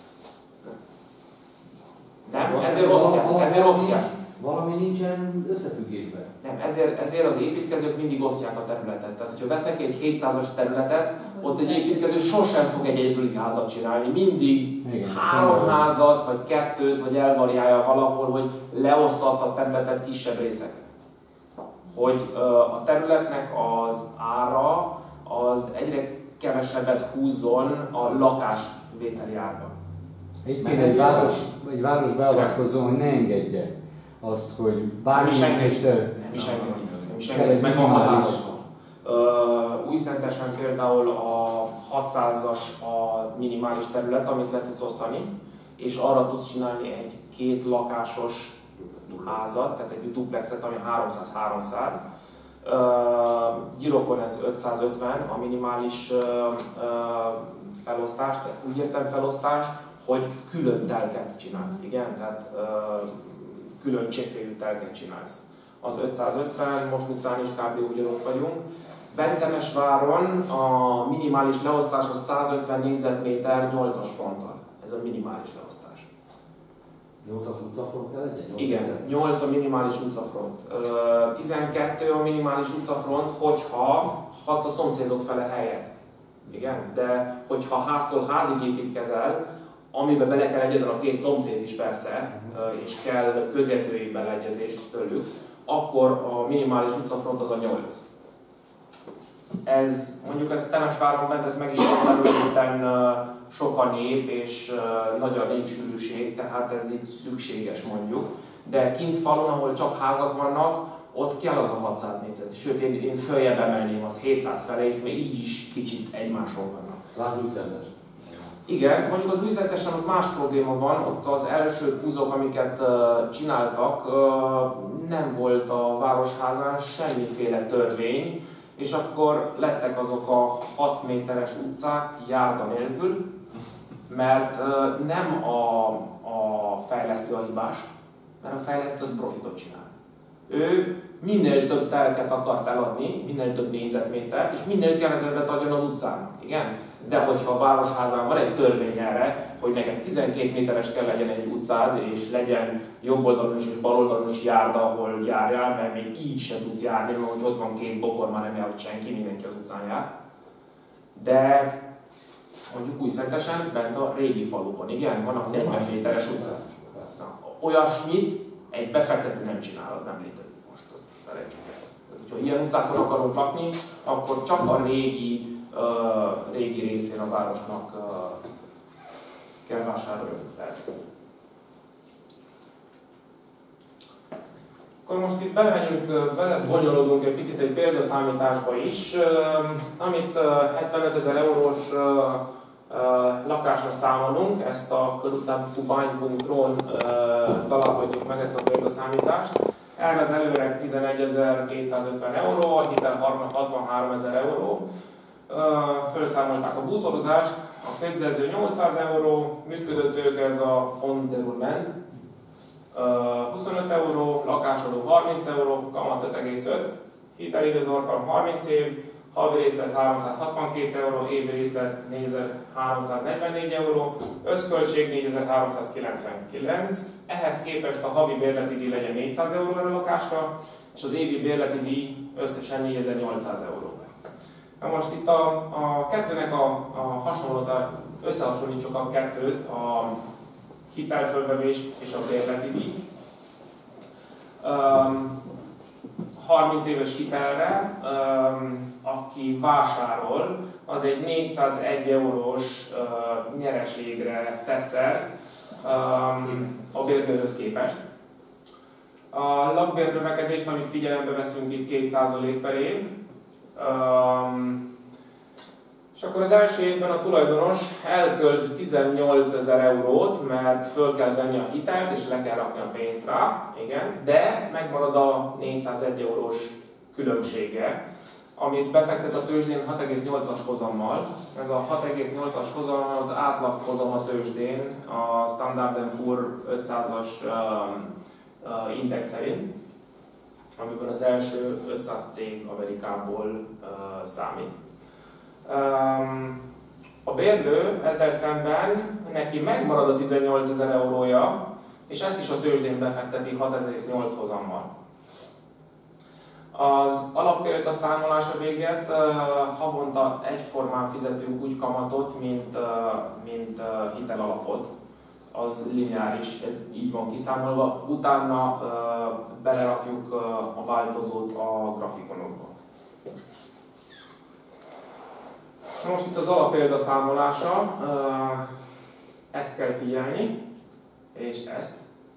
Nem, ezért osztják, ezért osztják. Valami nincsen összefüggésben. Nem, ezért, ezért az építkezők mindig osztják a területet. Tehát, hogyha vesznek egy hétszázas területet, ott egy építkező sosem fog egy egyedüli házat csinálni. Mindig igen, három házat, vagy kettőt, vagy elvariálja valahol, hogy leossza azt a területet kisebb részekre. Hogy uh, a területnek az ára az egyre kevesebbet húzzon a lakásvételi árban. Itt kéne egy város, egy város beavatkozó, hogy ne engedje azt, hogy bármi nem is engedi. Nem is engedi. Nem is engedi. Meg van határozva. Uh, Újszentesen például a hatszázas a minimális terület, amit le tudsz osztani, és arra tudsz csinálni egy két lakásos házat, tehát egy duplexet, ami háromszáz-háromszáz. Uh, Gyirokon ez ötszázötven a minimális uh, uh, felosztás, úgy értem felosztás, hogy külön telket csinálsz, igen, tehát uh, külön cséféjű telket csinálsz. Az ötszázötven, most utcán is kb. Ugyanott vagyunk. Bentemesváron a minimális leosztás az százötven négyzetméter nyolcas fronttal. Ez a minimális leosztás. nyolcas utcafront kell legyen? Igen, nyolc a minimális utcafront. tizenkettő a minimális utcafront, hogyha hadsz a szomszédok fele helyet. Igen, de hogyha háztól házig építkezel, amiben bele kell egyezni a két szomszéd is persze, és kell közjegyzői beleegyezés tőlük, akkor a minimális utcafront az a nyolc. Ez, mondjuk ez Temesváron bent, ez meg is területen sok a nép és nagy a népsűrűség, tehát ez itt szükséges mondjuk. De kint falon, ahol csak házak vannak, ott kell az a hatszáz négyzet. Sőt, én, én följebb emelném azt hétszáz fele is, mert így is kicsit egymáson vannak. Lásd Újszentes. Igen, mondjuk az Újszentesen ott más probléma van, ott az első puzok, amiket uh, csináltak, uh, nem volt a városházán semmiféle törvény, és akkor lettek azok a hat méteres utcák járda nélkül, mert uh, nem a, a fejlesztő a hibás, mert a fejlesztő az profitot csinál. Ő minél több telket akart eladni, minél több négyzetmétert, és minél kevesebbet adjon az utcának, igen? De hogyha a városházán van egy törvény erre, hogy neked tizenkét méteres kell legyen egy utcád, és legyen jobb oldalon is és bal oldalon is járda, ahol járjál, mert még így sem tudsz járni, mert hogy ott van két bokor, már nem jár senki, mindenki az utcán jár. De mondjuk Újszentesen, bent a régi faluban, igen, vannak negyven méteres utcák. Olyasmit egy befektető nem csinál, az nem létezik most, azt felejtsük el. Tehát, hogyha ilyen utcákon akarunk lakni, akkor csak a régi, uh, régi részén a városnak uh, kell vásárolni. Akkor most itt belemegyünk, belebonyolódunk egy picit egy példaszámításba is, uh, amit uh, hetvenötezer eurós uh, Uh, lakásra számolunk, ezt a körutcán pont ro-n uh, találhatjuk meg ezt a példaszámítást. Erre az előreg tizenegyezer-kétszázötven euró, a hitel hatvanháromezer euró. Uh, felszámolták a bútorozást, a közjegyző nyolcszáz euró, működőtők ez a fondderulment, uh, huszonöt euró, lakásadó harminc euró, kamat öt egész öt, hitelidőtartam harminc év, havi részlet háromszázhatvankét euró, évi részlet négyezer-háromszáznegyvennégy euró, összköltség négyezer-háromszázkilencvenkilenc, ehhez képest a havi bérleti díj legyen négyszáz euró a lakásra, és az évi bérleti díj összesen négyezer-nyolcszáz euró. Na most itt a, a kettőnek a, a hasonlóta, összehasonlítsuk a kettőt, a hitelfölvevés és a bérleti díj. Um, harminc éves hitelre, um, aki vásárol, az egy négyszázegy eurós uh, nyereségre tesz el um, a bérlőhöz képest. A lakbérnövekedést, amit figyelembe veszünk itt két százalék per év. Um, és akkor az első évben a tulajdonos elkölt tizennyolcezer eurót, mert föl kell venni a hitelt és le kell rakni a pénzt rá, igen, de megmarad a négyszázegy eurós különbsége, amit befektet a tőzsdén hat egész nyolcas hozammal. Ez a hat egész nyolcas hozam az átlag hozam a tőzsdén, a Standard and Poor's ötszázas um, uh, index szerint, amiben az első ötszáz cég Amerikából uh, számít. Um, a bérlő ezzel szemben neki megmarad a tizennyolcezer eurója, és ezt is a tőzsdén befekteti hat egész nyolc hozammal. Az alapbérlet számolása véget uh, havonta egyformán fizetünk úgy kamatot, mint, uh, mint uh, hitelalapot. Az lineáris, így van kiszámolva. Utána uh, belerakjuk uh, a változót a grafikonokba. Most itt az alappélda számolása, uh, ezt kell figyelni, és ezt.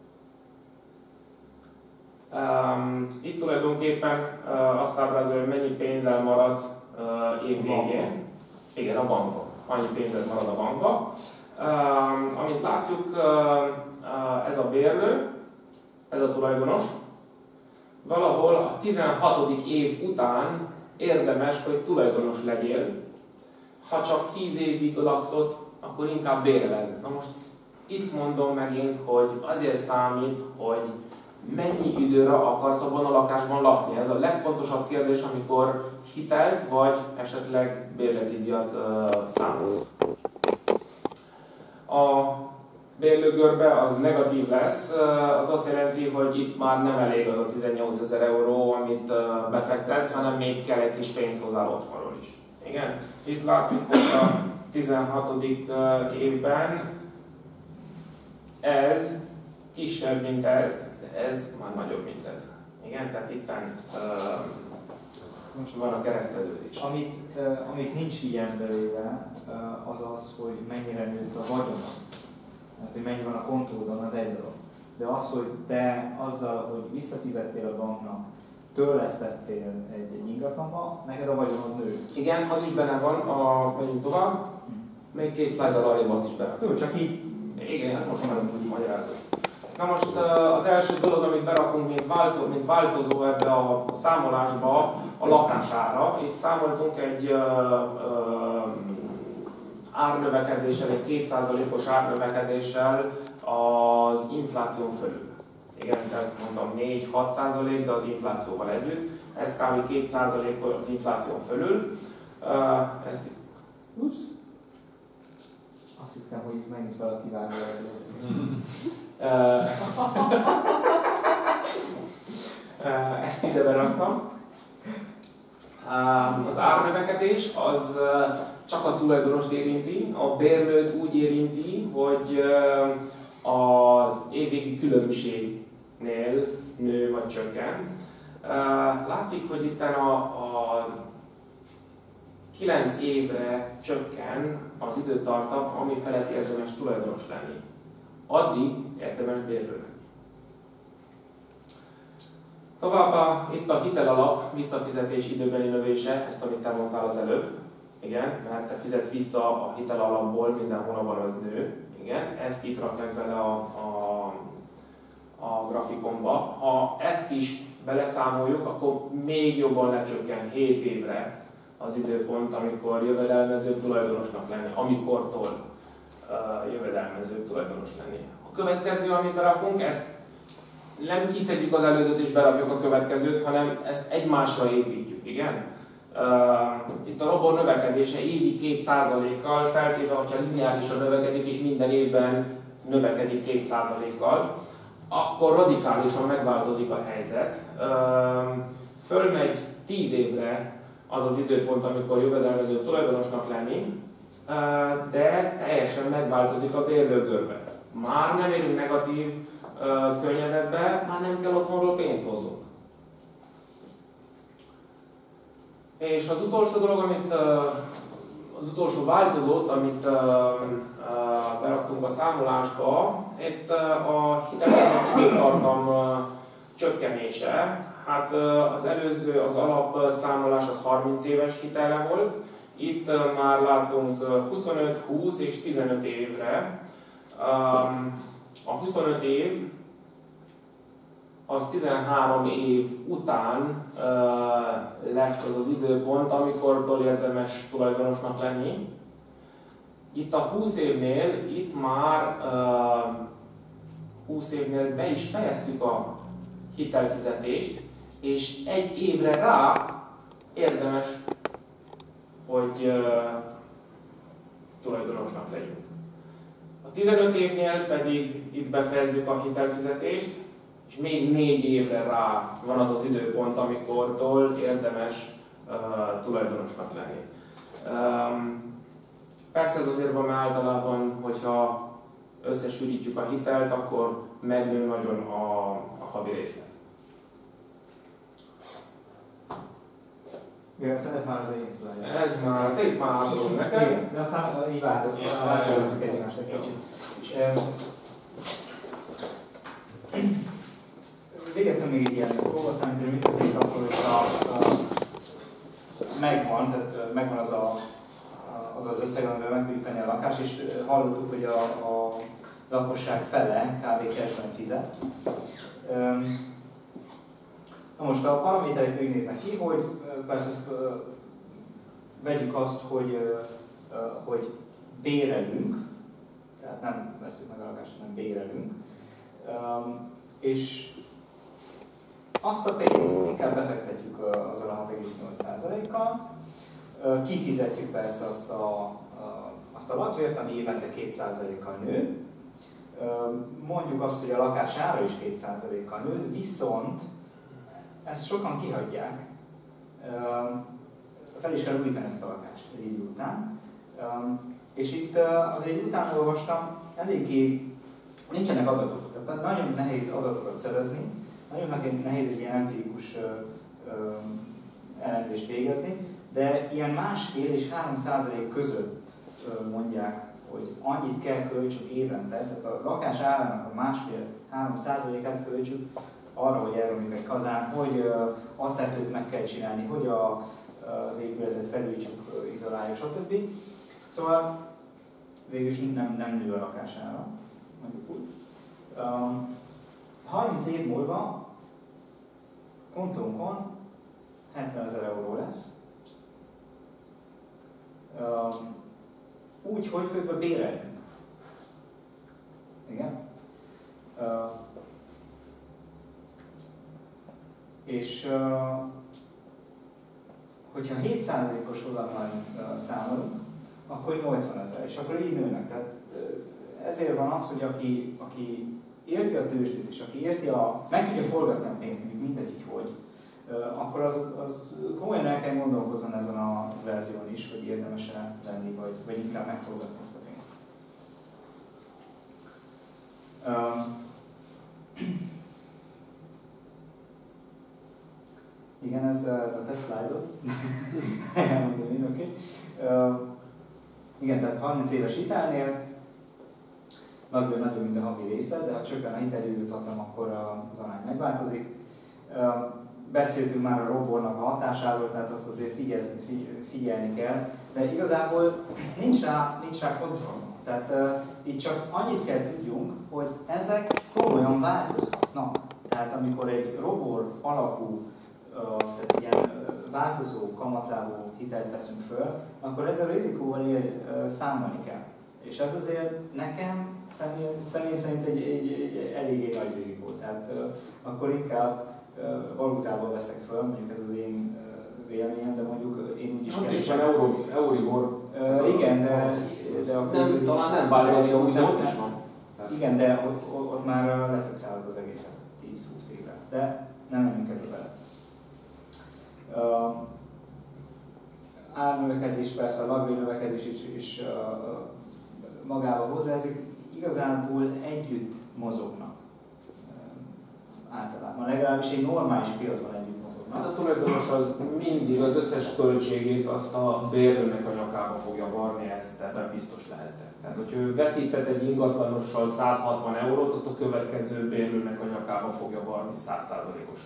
Um, itt tulajdonképpen uh, azt ábrázolja, hogy mennyi pénzzel maradsz uh, év végén. Igen, a bankban. Annyi pénzed marad a bankba. Uh, amit látjuk, uh, uh, ez a bérlő, ez a tulajdonos. Valahol a tizenhatodik év után érdemes, hogy tulajdonos legyél. Ha csak tíz évig lakszott, akkor inkább béreled. Na most itt mondom megint, hogy azért számít, hogy mennyi időre akarsz abban a lakásban lakni. Ez a legfontosabb kérdés, amikor hitelt vagy esetleg bérleti díjat uh, számolsz. A bérlőgörbe az negatív lesz, az azt jelenti, hogy itt már nem elég az a tizennyolcezer euró, amit uh, befektetsz, hanem még kell egy kis pénzt hozzá otthonról is. Igen? Itt látjuk, hogy a tizenhatodik uh, évben ez kisebb, mint ez, de ez már nagyobb, mint ez. Igen, tehát itten uh, van a kereszteződés. Amit, uh, amit nincs figyelembe véve, uh, az az, hogy mennyire nőtt a vagyona. Tehát, hogy mennyi van a kontódon, az egy dolog. De az, hogy te azzal, hogy visszafizettél a banknak, törlesztettél egy, egy ingatlanba, neked a vagyonod nő. Igen, az is benne van, a, menjünk tovább. Még két slide-dal arrébb azt is benne. Jó, csak így. Igen, most már úgy magyarázok. Na most az első dolog, amit berakunk, mint, változó, mint változó ebbe a számolásba, a lakására. Itt számoltunk egy uh, uh, árnövekedéssel, egy két százalékos árnövekedéssel az infláción fölül. Igen, tehát mondtam négy-hat százalék, de az inflációval együtt. Ez kb. két százalék az infláción fölül. Uh, ezt ups. Azt hittem, hogy itt megint valaki vágja el. Ezt ide beraktam. Az árnövekedés az csak a tulajdonost érinti, a bérlőt úgy érinti, hogy az évvégi különbségnél nő vagy csökken. Látszik, hogy itt a, a kilenc évre csökken az időtartam, ami felett érdemes tulajdonos lenni. Addig érdemes bérlőnek. Továbbá itt a hitelalap visszafizetés időbeli növése, ezt amit te mondtál az előbb. Igen, mert te fizetsz vissza a hitelalapból, minden hónapban az nő. Igen, ezt itt rakják bele a, a, a grafikonba. Ha ezt is beleszámoljuk, akkor még jobban lecsökken hét évre az időpont, amikor jövedelmező tulajdonosnak lenni, amikortól uh, jövedelmező tulajdonos lenni. A következő, amit berakunk, ezt nem kiszedjük az előzőt és berakjuk a következőt, hanem ezt egymásra építjük, igen? Uh, itt a robot növekedése évi két százalékkal, feltéve, hogyha lineárisan növekedik és minden évben növekedik két százalékkal, akkor radikálisan megváltozik a helyzet. Uh, fölmegy tíz évre az az időpont, amikor jövedelmező tulajdonosnak lenni, de teljesen megváltozik a bérlőgörbe. Már nem érünk negatív környezetbe, már nem kell otthonról pénzt hozzunk. És az utolsó dolog, amit, az utolsó változót, amit beraktunk a számolásba, itt a hitelek az időtartam csökkenése. Hát az előző, az alapszámolás az harminc éves hitelre volt, itt már látunk huszonöt, húsz és tizenöt évre. A huszonöt év az tizenhárom év után lesz az az időpont, amikortól érdemes tulajdonosnak lenni. Itt a húsz évnél, itt már húsz évnél be is fejeztük a hitelfizetést, és egy évre rá érdemes, hogy uh, tulajdonosnak legyünk. A tizenöt évnél pedig itt befejezzük a hitelfizetést, és még négy évre rá van az az időpont, amikortól érdemes uh, tulajdonosnak lenni. Um, persze ez azért van, mert általában, hogyha összesűrítjük a hitelt, akkor megnő nagyon a, a havi részlet. Ja, ez már az én szlájom. Ez már, te itt már átadom nekem. Igen, de aztán így változunk egymást egy kicsit. Végeztem még egy ilyen próbaszámítani, mit történik akkor, hogy a, a, megvan, tehát megvan az a, a az az összeg, amivel meg tudjuk venni a lakást, és hallottuk, hogy a, a lakosság fele kb. Cashben fizet. Na most a paraméterek úgy néznek ki, hogy persze vegyük azt, hogy, hogy bérelünk, tehát nem veszünk meg a lakást, hanem bérelünk, és azt a pénzt inkább befektetjük azzal a hat egész nyolc százalékkal, kifizetjük persze azt a, azt a lakbért, ami évente két százalékkal nő, mondjuk azt, hogy a lakás ára is két százalékkal nő, viszont ezt sokan kihagyják, fel is kell újítani ezt a lakást egy idő után. És itt az egy után olvastam, eléggé nincsenek adatok, tehát nagyon nehéz adatokat szerezni, nagyon nehéz egy ilyen empirikus elemzést végezni, de ilyen másfél és három százalék között mondják, hogy annyit kell költsük évente, tehát a lakás árának a másfél-három százalékát költsük arra, hogy elromlik egy kazán, hogy a tetőt meg kell csinálni, hogy a, az épületet felújítsuk, izoláljuk, stb. Szóval végülis nem, nem nő a lakás ára, mondjuk úgy. harminc év múlva kontónkon hetvenezer euró lesz. Úgy, hogy közben béreltünk. Igen? Uh, és uh, hogyha hét százalékos oldalon uh, számolunk, akkor nyolcvanezer, és akkor így nőnek. Tehát uh, ezért van az, hogy aki, aki érti a tőzsdét, és aki érti a, meg tudja forgatni a pénzt, mindegyik hogy, uh, akkor az, az komolyan el kell gondolkozzon ezen a verzión is, hogy érdemes-e lenni, vagy, vagy inkább megforgatni ezt a pénzt. Uh, igen, ez, ez a te szlájdod. okay. uh, igen, tehát harminc éves hitelnél nagyobb, nagyobb, mint a havi részlet, de ha csökken a hiteljövőt adtam, akkor az arány megváltozik. Uh, beszéltünk már a robornak a hatásáról, tehát azt azért figyelni, figyelni kell, de igazából nincs rá, nincs rá kontroll. Tehát uh, itt csak annyit kell tudjunk, hogy ezek komolyan változhatnak. Tehát amikor egy robor alapú, uh, tehát ilyen uh, változó, kamatlábú hitelt veszünk föl, akkor ezzel a rizikóval él, uh, számolni kell. És ez azért nekem személy, személy szerint egy, egy, egy eléggé nagy rizikó. Tehát uh, akkor inkább uh, valutával veszek föl, mondjuk ez az én uh, véleményem, de mondjuk én úgy is kell. Is van Euribor. Euribor. Uh, igen, de, de a nem, közül, talán nem változni, úgy ott is van. Igen, de ott, ott már lefixálod az egészet tíz-húsz éve, de nem menjünk ebbe bele. Uh, árnövekedés, persze a lakbérnövekedés is, is uh, magába hozzá, ezek igazából együtt mozognak uh, általában, legalábbis egy normális piacban együtt mozognak. Hát a tulajdonos az mindig az összes költségét azt a bérlőnek a nyakába fogja varni, ezt ebben biztos lehetek. Tehát, hogy ő veszített egy ingatlanossal száz hatvan eurót, azt a következő bérlőnek a nyakába fogja varni száz százalékosan.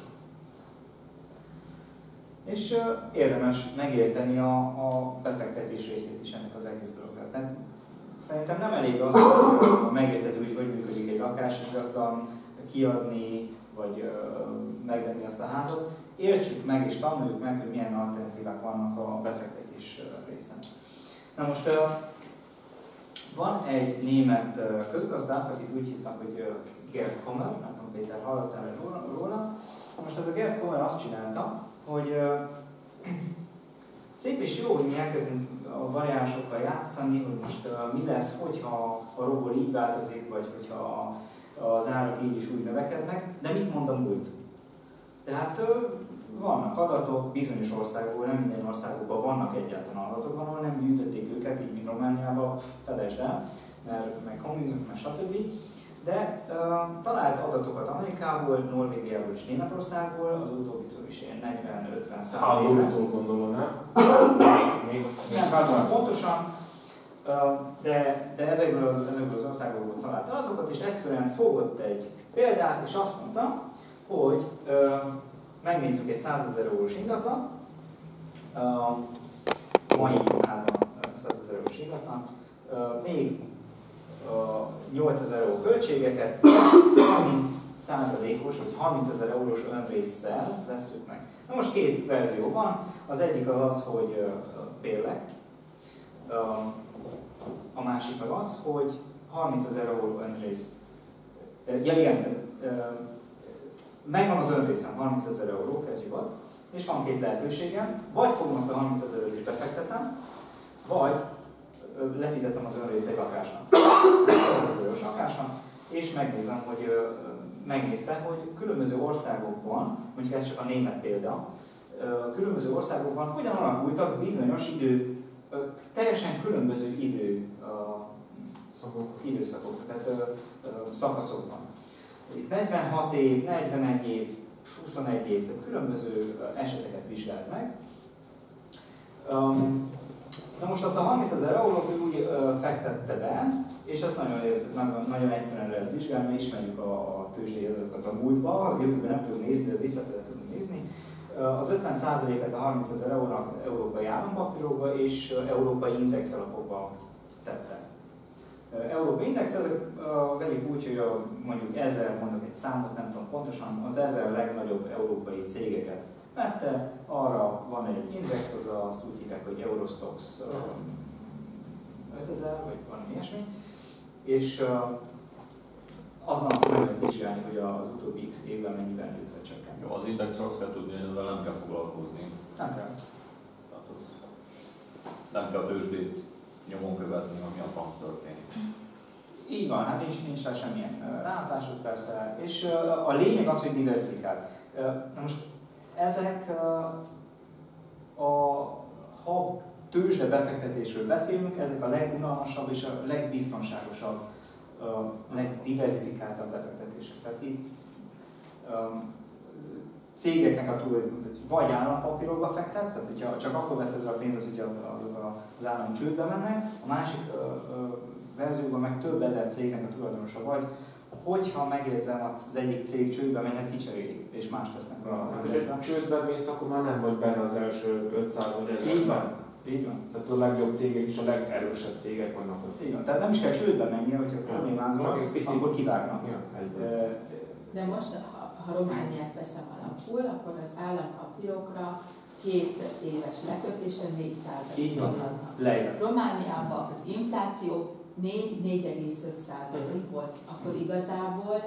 És uh, érdemes megérteni a, a befektetés részét is ennek az egész dolognak. Tehát szerintem nem elég az, hogy megérteni, hogy hogy működik egy lakásingatlan, kiadni, vagy uh, megvenni azt a házat. Értsük meg és tanuljuk meg, hogy milyen alternatívák vannak a befektetés uh, részen. Na most uh, van egy német uh, közgazdász, akit úgy hívnak, hogy uh, Gerd Kommer, nem tudom, Péter, hallottál róla. Most ez a Gerd Kommer azt csinálta, hogy uh, szép és jó, hogy mi elkezdünk a variánsokkal játszani, hogy most uh, mi lesz, hogyha a robot így változik, vagy hogyha az árak így is úgy növekednek, de mit mond a múlt? Tehát uh, vannak adatok bizonyos országokból, nem minden országokban vannak egyáltalán adatok, ahol nem gyűjtötték őket, így mint Romániában, felejtsd el, mert meg kommunizmus, meg stb. De uh, talált adatokat Amerikából, Norvégiából és Németországból, az utóbbitől is ilyen negyven-ötven százalékban. Háborútól gondolom, nem? Még nem vágom pontosan, uh, de, de ezekből, az, ezekből az országokból talált adatokat, és egyszerűen fogott egy példát, és azt mondta, hogy uh, megnézzük egy százezer eurós ingatlan, uh, mai árban százezer még nyolcezer euró költségeket harminc százalékos vagy harmincezer eurós önrésszel vesszük meg. Na most két verzió van, az egyik az az, hogy bérlek, a másik meg az, hogy harmincezer euró önrészt. Ja igen, megvan az önrészem, harmincezer euró, kezdjük ott, és van két lehetőségem, vagy fogom azt a harmincezeret is befektetem, vagy lefizetem az önrészt egy lakásnak. egy lakásnak, és megnézem, hogy megnézte, hogy különböző országokban, mondjuk ez csak a német példa, különböző országokban hogyan alakultak bizonyos idő, teljesen különböző idő szakok, időszakok, tehát szakaszokban. Itt negyvenhat év, negyvenegy év, huszonegy év, tehát különböző eseteket vizsgált meg. Na most azt a harmincezer eurót ő úgy fektette be, és azt nagyon, nagyon, nagyon egyszerűen lehet vizsgálni, mert ismerjük a, a tőzsdei adatokat a múltba, a jövőben nem tudunk nézni, de visszafele tudunk nézni. Az ötven százalékát a harmincezer eurónak európai állampapírokba és európai index alapokba tette. Európai index, ezek vegyük úgy, hogy a, mondjuk ezer, mondok egy számot, nem tudom pontosan, az ezer legnagyobb európai cégeket vette, arra van egy index, az azt úgy hívják, hogy Eurostox ötezer, vagy valami ilyesmi, és azon akkor meg lehet vizsgálni, hogy az utóbbi x évben mennyivel nőtt vagy csökkent. Jó, az indexről azt kell tudni, hogy ezzel nem kell foglalkozni. Nem kell. Tehát az nem kell a tőzsdét nyomon követni, ami a franc történik. Így van, hát nincs, nincs rá semmilyen rálátásuk persze, és a lényeg az, hogy diversifikált. Na most ezek a, ha tőzsde befektetésről beszélünk, ezek a legunalmasabb és a legbiztonságosabb, a legdiversifikáltabb befektetések. Tehát itt um, cégeknek a tulajdon, vagy állampapírokba fektet, tehát hogyha csak akkor veszted el a pénzet, hogyha azok az állam csődbe mennek, a másik uh, uh, verzióban meg több ezer cégnek a tulajdonosa vagy, hogyha megjegyzem, az egyik cég csődbe megy, hát kicserélik, és más tesznek rá az üzletben. Csődbe mész, akkor már nem vagy benne az első ötszáz vagy ezer. Így van. Így van. Tehát a legjobb cégek is a legerősebb cégek vannak ott. Így van. Tehát nem is kell csődbe menni, hogyha problémázol, akkor kivágnak. Ja, de most, ha, ha Romániát veszem alapul, akkor az állampapírokra két éves lekötése négy százalék vannak. Romániában az infláció négy egész öt százalék volt, akkor igazából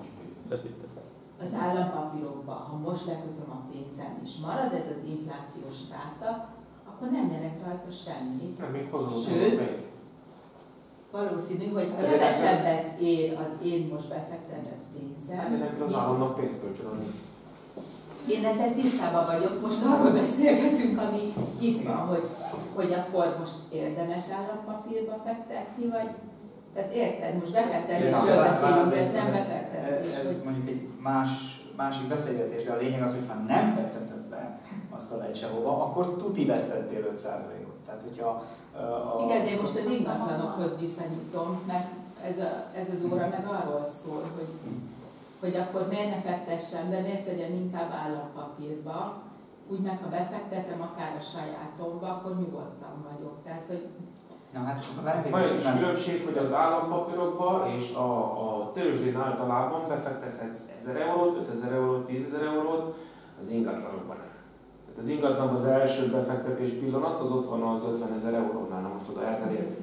az állampapírokban, ha most lekötöm a pénzem és marad ez az inflációs ráta, akkor nem nyerek rajta semmit. Nem, még hozom Sőt, pénzt. Valószínű, hogy kevesebbet ér az én most befektetett pénzem. Ezért kell az államnak pénzt kölcsönadni. Én ezzel tisztában vagyok, most arról beszélgetünk, ami itt van, hogy, hogy akkor most érdemes állampapírba fektetni, vagy tehát érted, most befektetésről beszélünk, ez nem befektetés. Ez, ez mondjuk egy más, másik beszélgetés, de a lényeg az, hogy ha nem fekteted be azt a legy sehova, akkor tuti vesztettél öt százalékot. Tehát, hogyha, a... Igen, de most az ingatlanokhoz viszonyítom, mert ez, a, ez az óra meg arról szól, hogy, hogy akkor miért ne fektessem be, miért tegyem inkább állampapírba, úgy meg ha befektetem akár a sajátomba, akkor nyugodtan vagyok. Tehát, hogy Na, hát, van egy különbség, hogy az állampapírokban és a, a tőzsdén általában befektethetsz ezer eurót, ötezer eurót, tízezer eurót, az ingatlanokban nem. Tehát az ingatlanban az első befektetés pillanat, az ott van az ötvenezer eurónál, na most oda el kell érni.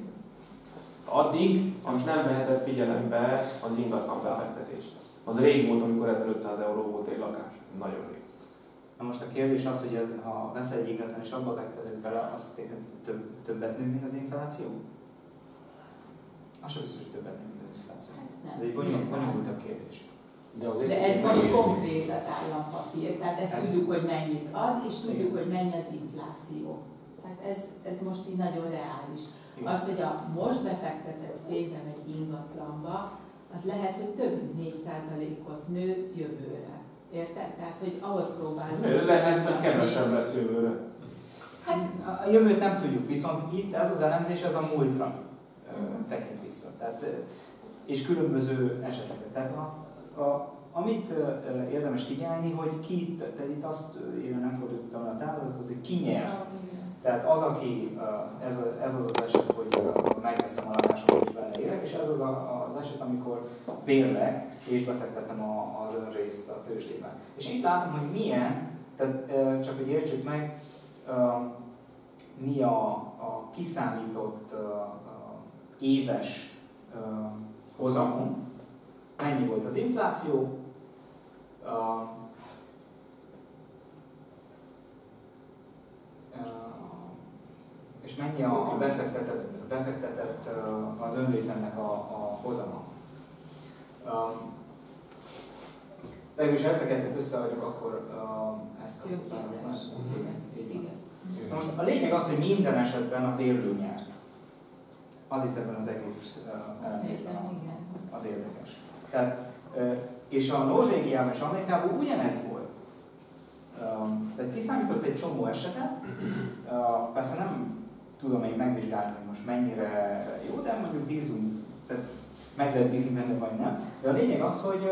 Addig azt nem veheted figyelembe az ingatlan befektetést. Az rég volt, amikor ezerötszáz euró volt egy lakás. Nagyon rég. Na most a kérdés az, hogy ez, ha veszel egy ingatlan és abba fekteted bele, azt több, többet nő, mint az infláció? Az sem biztos, hogy többet nő, mint az infláció. Hát ez egy bonyolultabb kérdés. De, De ez most konkrét az állampapír, tehát ezt ez tudjuk, hogy mennyit ad, és tudjuk, hogy mennyi az infláció. Tehát ez, ez most így nagyon reális. Igen. Az, hogy a most befektetett pénzem egy ingatlanba, az lehet, hogy több mint négy százalékot nő jövőre. Érted? Tehát, hogy ahhoz próbálunk. Ez lehet, hogy kevesebb lesz jövőre. Hát a jövőt nem tudjuk, viszont itt ez az elemzés, ez a múltra uh-huh. tekint vissza. Tehát, és különböző eseteket. Tehát a, a, amit érdemes figyelni, hogy ki, tehát itt azt, én nem fordítottam a táblázatot, hogy ki nyer. Tehát az, aki, ez, a, ez az az eset, hogy megveszem a lakásomat és benne élek, és ez az a, az eset, amikor bérlek és befektetem a, az önrészt a tőzsdében. És itt látom, hogy milyen, tehát csak hogy értsük meg, mi a, a kiszámított éves hozamunk, mennyi volt az infláció, és mennyi a befektetett, befektetett az önrészemnek a, a hozama. De mégis ezt a kettőt összeadjuk, akkor ezt a Igen. most a lényeg az, hogy minden esetben a bérlő nyer. Az itt ebben az egész az érdekes. Tehát, és a Norvégiában és Amerikában ugyanez volt. Tehát kiszámított egy csomó esetet, persze nem tudom én megvizsgálni, hogy most mennyire jó, de mondjuk bízunk, tehát meg lehet bízni benne vagy nem. De a lényeg az, hogy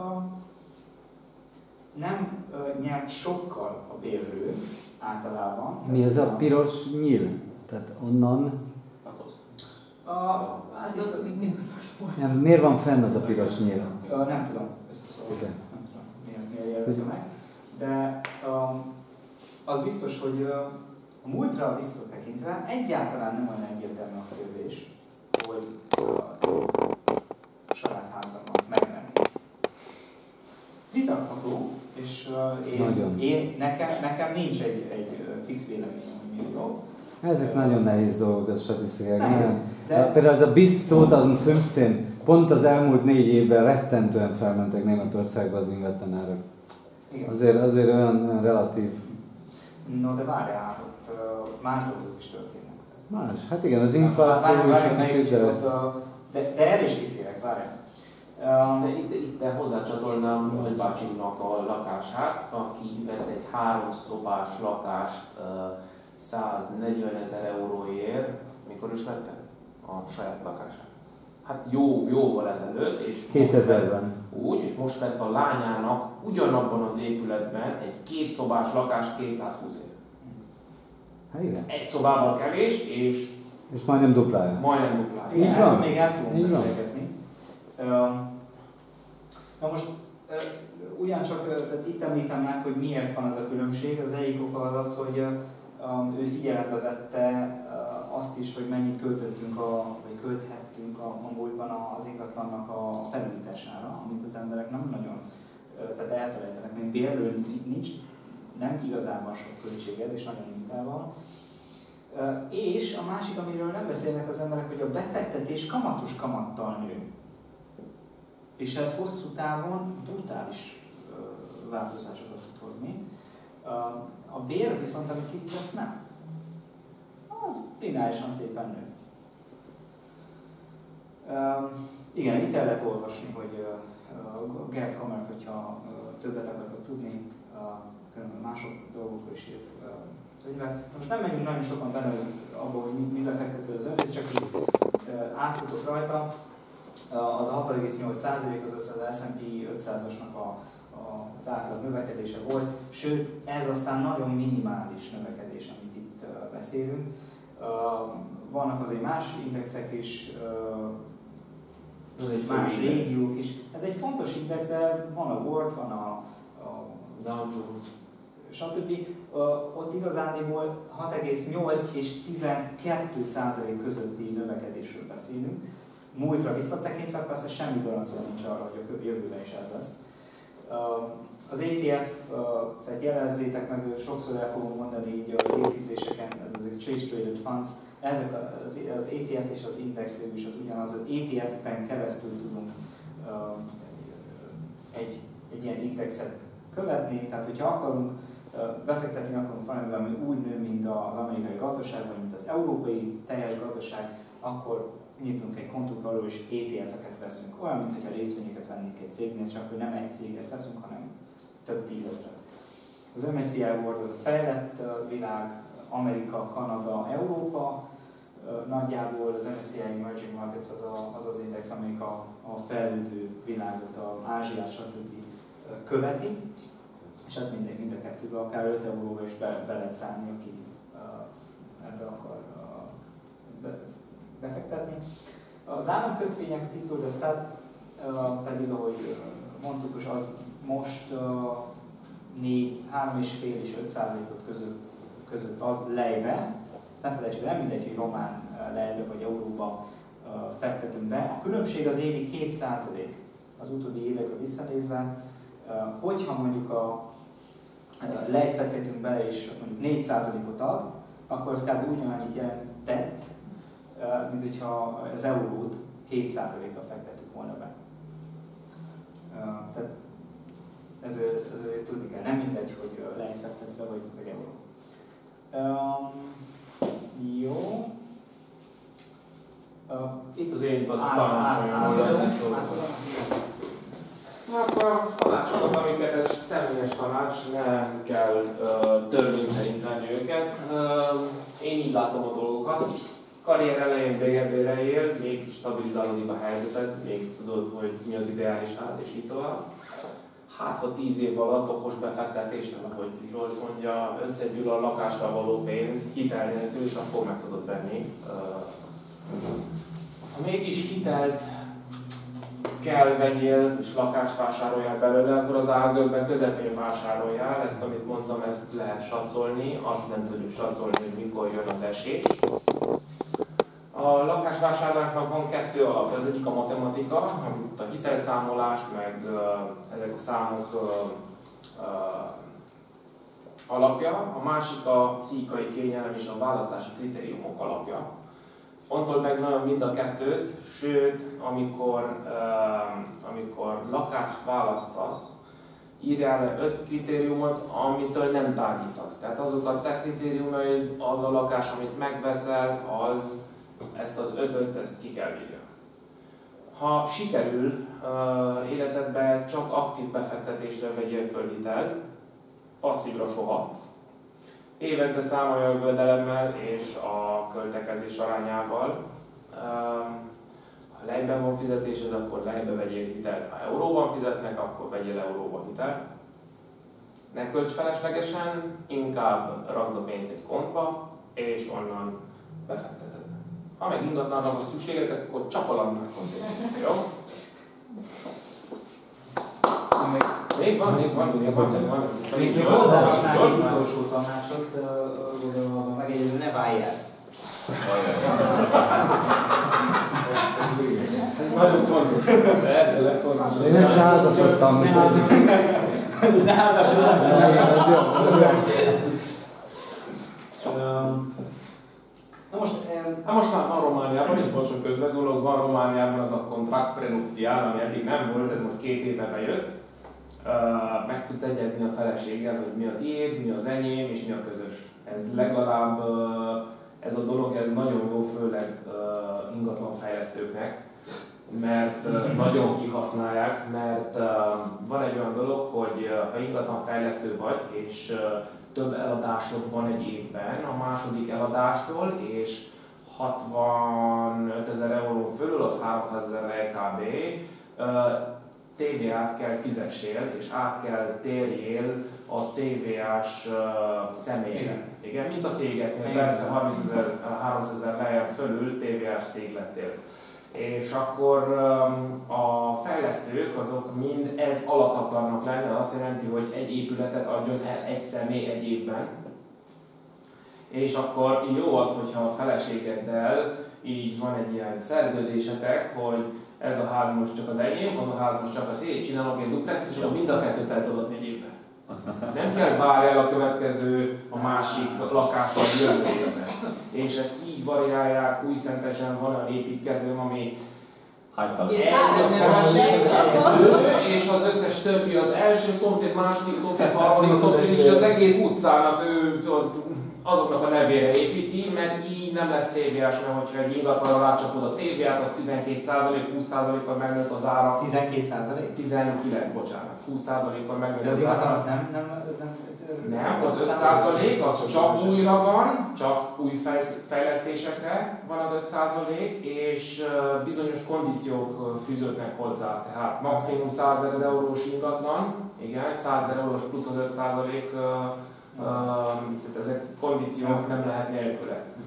nem nyert sokkal a bérlő általában. Mi az a piros nyíl? Tehát onnan... A, hát ott még mínuszos volt. Nem, miért van fenn az a piros nyíl? Nem tudom. Okay. Nem tudom, miért, miért jelölte meg. De um, az biztos, hogy uh, a múltra visszatekintve egyáltalán nem olyan egyértelmű a kérdés, hogy uh, a saját házamban megvenni. Vitatható, és uh, én, én, nekem, nekem nincs egy, egy fix véleményem, hogy mi jó. Ezek uh, nagyon nehéz dolgok, a statisztikák. Nehéz, de... Például az a BIST kétezer-tizenöt, pont az elmúlt négy évben rettentően felmentek Németországban az ingatlanárak. Azért, azért olyan, olyan relatív... No, de várjál, ott más dolgok is történnek. Más? Hát igen, az infláció is egy kicsit, de... De, de erre is kitérek, várjál. Um, de itt, itt hozzácsatolnám nagybácsinknak a lakását, aki vett egy háromszobás lakást uh, száznegyvenezer euróért, mikor is vette a saját lakását. Hát jó, jóval ezelőtt, és kétezerben. Úgy, és most vett a lányának ugyanabban az épületben egy kétszobás lakást kétszázhúsz év. Hát igen. Egy szobában kevés, és... És majdnem duplája. Majdnem duplája. Igen, erről még el fogunk beszélgetni. Na most ugyancsak tehát itt említem meg, hogy miért van ez a különbség. Az egyik oka az az, hogy ő figyelembe vette azt is, hogy mennyit költöttünk, a, vagy költhettünk a, a múltban az ingatlannak a felújítására, amit az emberek nem nagyon, tehát elfelejtenek, mert bérlő nincs, nem igazán sok költséged, és nagyon mintel van. És a másik, amiről nem beszélnek az emberek, hogy a befektetés kamatos kamattal nő. És ez hosszú távon brutális változásokat tud hozni. A bér viszont, amit kifizetsz, nem. Az lineárisan szépen nő. Uh, igen, itt el lehet olvasni, hogy uh, Gerd Kammert, hogyha uh, többet akartok tudni, uh, különben mások dolgokról is írt uh, könyvet. Most nem menjünk nagyon sokan bele abba, hogy mi, mibe fektető az önrész, csak így uh, átfutok rajta. Uh, az a hat egész nyolc százalék az az es and pé ötszázasnak a az átlag növekedése volt, sőt, ez aztán nagyon minimális növekedés, amit itt uh, beszélünk. Uh, vannak azért más indexek is, uh, más régiók is. Ez egy fontos index, de van a World, van a, a Dow Jones, stb. Uh, ott igazándiból hat egész nyolc és tizenkét százalék közötti növekedésről beszélünk. Múltra visszatekintve persze semmi garancia nincs arra, hogy a jövőben is ez lesz. Az é té ef-et jelezzétek meg, sokszor el fogom mondani így a évképzéseken, ez az Exchange Traded Funds, ezek az, az é té ef és az index végül is az ugyanaz, az é té ef-en keresztül tudunk egy, egy ilyen indexet követni, tehát hogyha akarunk befektetni, akarunk valamivel, ami úgy nő, mint az amerikai gazdaság, vagy mint az európai teljes gazdaság, akkor nyitunk egy kontót való, és é té ef-eket veszünk. Olyan, mintha részvényeket vennénk egy cégnél, csak hogy nem egy céget veszünk, hanem több tízezret. Az em es cé i World az a fejlett világ, Amerika, Kanada, Európa. Nagyjából az em es cé i Emerging Markets az a, az, az index, amelyik a, a fejlődő világot, a Ázsiát, stb. Követi. És hát mindegy, mind a kettőben, akár öt euróba is be, be lehet szállni, aki uh, ebbe akar befektetni. Az államkötvények titult, aztán pedig, ahogy mondtuk is, az most négy, három és fél és öt százalékot között, között ad lejbe. Ne felejtsük, nem mindegy, hogy román lejbe vagy euróba fektetünk be. A különbség az évi két százalék az utóbbi évekre visszanézve. Hogyha mondjuk a lejt fektetünk bele és mondjuk négy százalékot ad, akkor az kb. Ugyanannyit jelentett, mint hogyha az eurót két százalékkal fektettük volna be. Tehát ezért, ezért tudni kell, nem mindegy, hogy lejt fektetsz be, vagy, vagy euró. Um, jó. Uh, Itt az én tanácsonyom. Szóval akkor a tanácsokat, amiket ez személyes tanács, nem kell uh, törvény szerint venni őket. Uh, én így látom a dolgokat. Karrier elején bérbére él, még stabilizálódik a helyzeted, még tudod, hogy mi az ideális ház, és így tovább. Hát, ha tíz év alatt okos befektetésnél, ahogy Zsolt mondja, összegyűl a lakásra való pénz, hitel nélkül, és akkor meg tudod venni. Ha mégis hitelt kell vegyél, és lakást vásároljál belőle, akkor az árgökben közepén vásároljál. Ezt, amit mondtam, ezt lehet satszolni, azt nem tudjuk satszolni, hogy mikor jön az esés. A lakásvásárlásnak van kettő alapja, az egyik a matematika, amit a hitelszámolás, meg uh, ezek a számok uh, uh, alapja, a másik a pszichikai kényelem és a választási kritériumok alapja. Fontold meg nagyon mind a kettőt, sőt, amikor, uh, amikor lakást választasz, írjál le öt kritériumot, amitől nem tágítasz. Tehát azok a te kritériumaid, az a lakás, amit megveszel, az ezt az ötöt, ezt ki kell írja. Ha sikerül uh, életedben csak aktív befektetésre vegyél föl hitelt, passzívra soha, évente számolja a jövedelemmel és a költekezés arányával. Ha lejben van fizetésed, akkor lejbe vegyél hitelt. Ha euróban fizetnek, akkor vegyél euróban hitelt. Ne költs feleslegesen, inkább rakd a pénzt egy kontba, és onnan befekteted. Ha meg ingatlanra van szükséged, akkor csapaladnak hozzá. Jó? Még van, még van, még van, még van. Még hozzáadnánk egy utolsó tanácsot, gondolom, megjegyező, ne válj el. Ez nagyon fontos. Ez a legfontosabb. Én nem is házasodtam. Ne házasodtam. Na most, hát most már van Romániában, így bocsánat közvetlenül, van Romániában az a kontrakt prenupciál, ami eddig nem volt, ez most két éve bejött. Uh, meg tudsz egyezni a feleséggel, hogy mi a tiéd, mi az enyém és mi a közös. Ez legalább, uh, ez a dolog, ez nagyon jó, főleg uh, ingatlanfejlesztőknek, mert uh, nagyon kihasználják, mert uh, van egy olyan dolog, hogy uh, ha ingatlanfejlesztő vagy, és uh, több eladásod van egy évben a második eladástól, és hatvanöt ezer euró fölül, az háromszázezer E K B, uh, té vé á-t kell fizessél, és át kell térjél a té vé á-s uh, személyre. Igen, mint a cégeknél, persze háromszázezer lejjebb fölül té vé á-s cég lettél. És akkor um, a fejlesztők azok mind ez alatt akarnak lenni, azt jelenti, hogy egy épületet adjon el egy személy egy évben. És akkor jó az, hogyha a feleségeddel így van egy ilyen szerződésetek, hogy ez a ház most csak az enyém, az a ház most csak az én, csinálok egy duplexet, és akkor mind a kettőt el tudod adni egy évben. Nem kell várni el a következő, a másik lakásra jövő évben. És ezt így variálják, újszentesen van olyan építkezőm, ami és az összes többi, az első szomszéd, második szomszéd, harmadik szomszéd, és az egész utcának ő azoknak a nevére építi, mert így nem lesz té vé á-s, mert hogyha egy ingatlanra rácsapod a té vé á-t, az tizenkét százalék, húsz százalékkal megnőtt az ára. tizenkét százalék? tizenkilenc, bocsánat. húsz százalékkal megnőtt az ára. De az nem, nem, nem, nem, az öt százalék, az csak újra van, csak új fejlesztésekre van az öt százalék, és bizonyos kondíciók fűződnek hozzá. Tehát maximum százezer eurós ingatlan, igen, százezer eurós plusz az öt százalék, Uh, tehát ezek kondíciók nem lehet nélküle.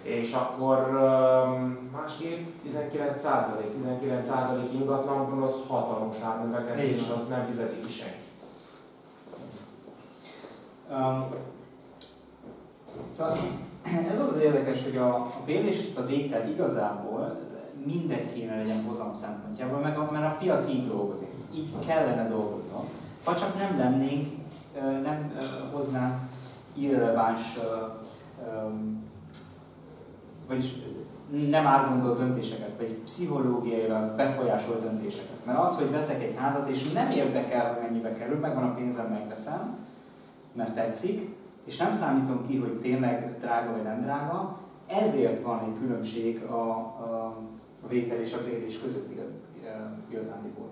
És akkor másképp tizenkilenc százalék, tizenkilenc százalék ingatlanban az hatalmas árnövekedés, azt nem fizeti ki senki. Um, szóval ez az érdekes, hogy a, a bérlés és a vétel igazából mindegy kéne legyen hozam szempontjából, meg a, mert a piac így dolgozik, így kellene dolgozzon. Ha csak nem lennénk, nem hoznánk irreleváns, vagyis nem átgondolt döntéseket, vagy pszichológiailag befolyásolt döntéseket. Mert az, hogy veszek egy házat, és nem érdekel, hogy mennyibe kerül, megvan a pénzem, megveszem, mert tetszik, és nem számítom ki, hogy tényleg drága vagy nem drága, ezért van egy különbség a, a, a vétel és a bérlés között igaz, igazándiból.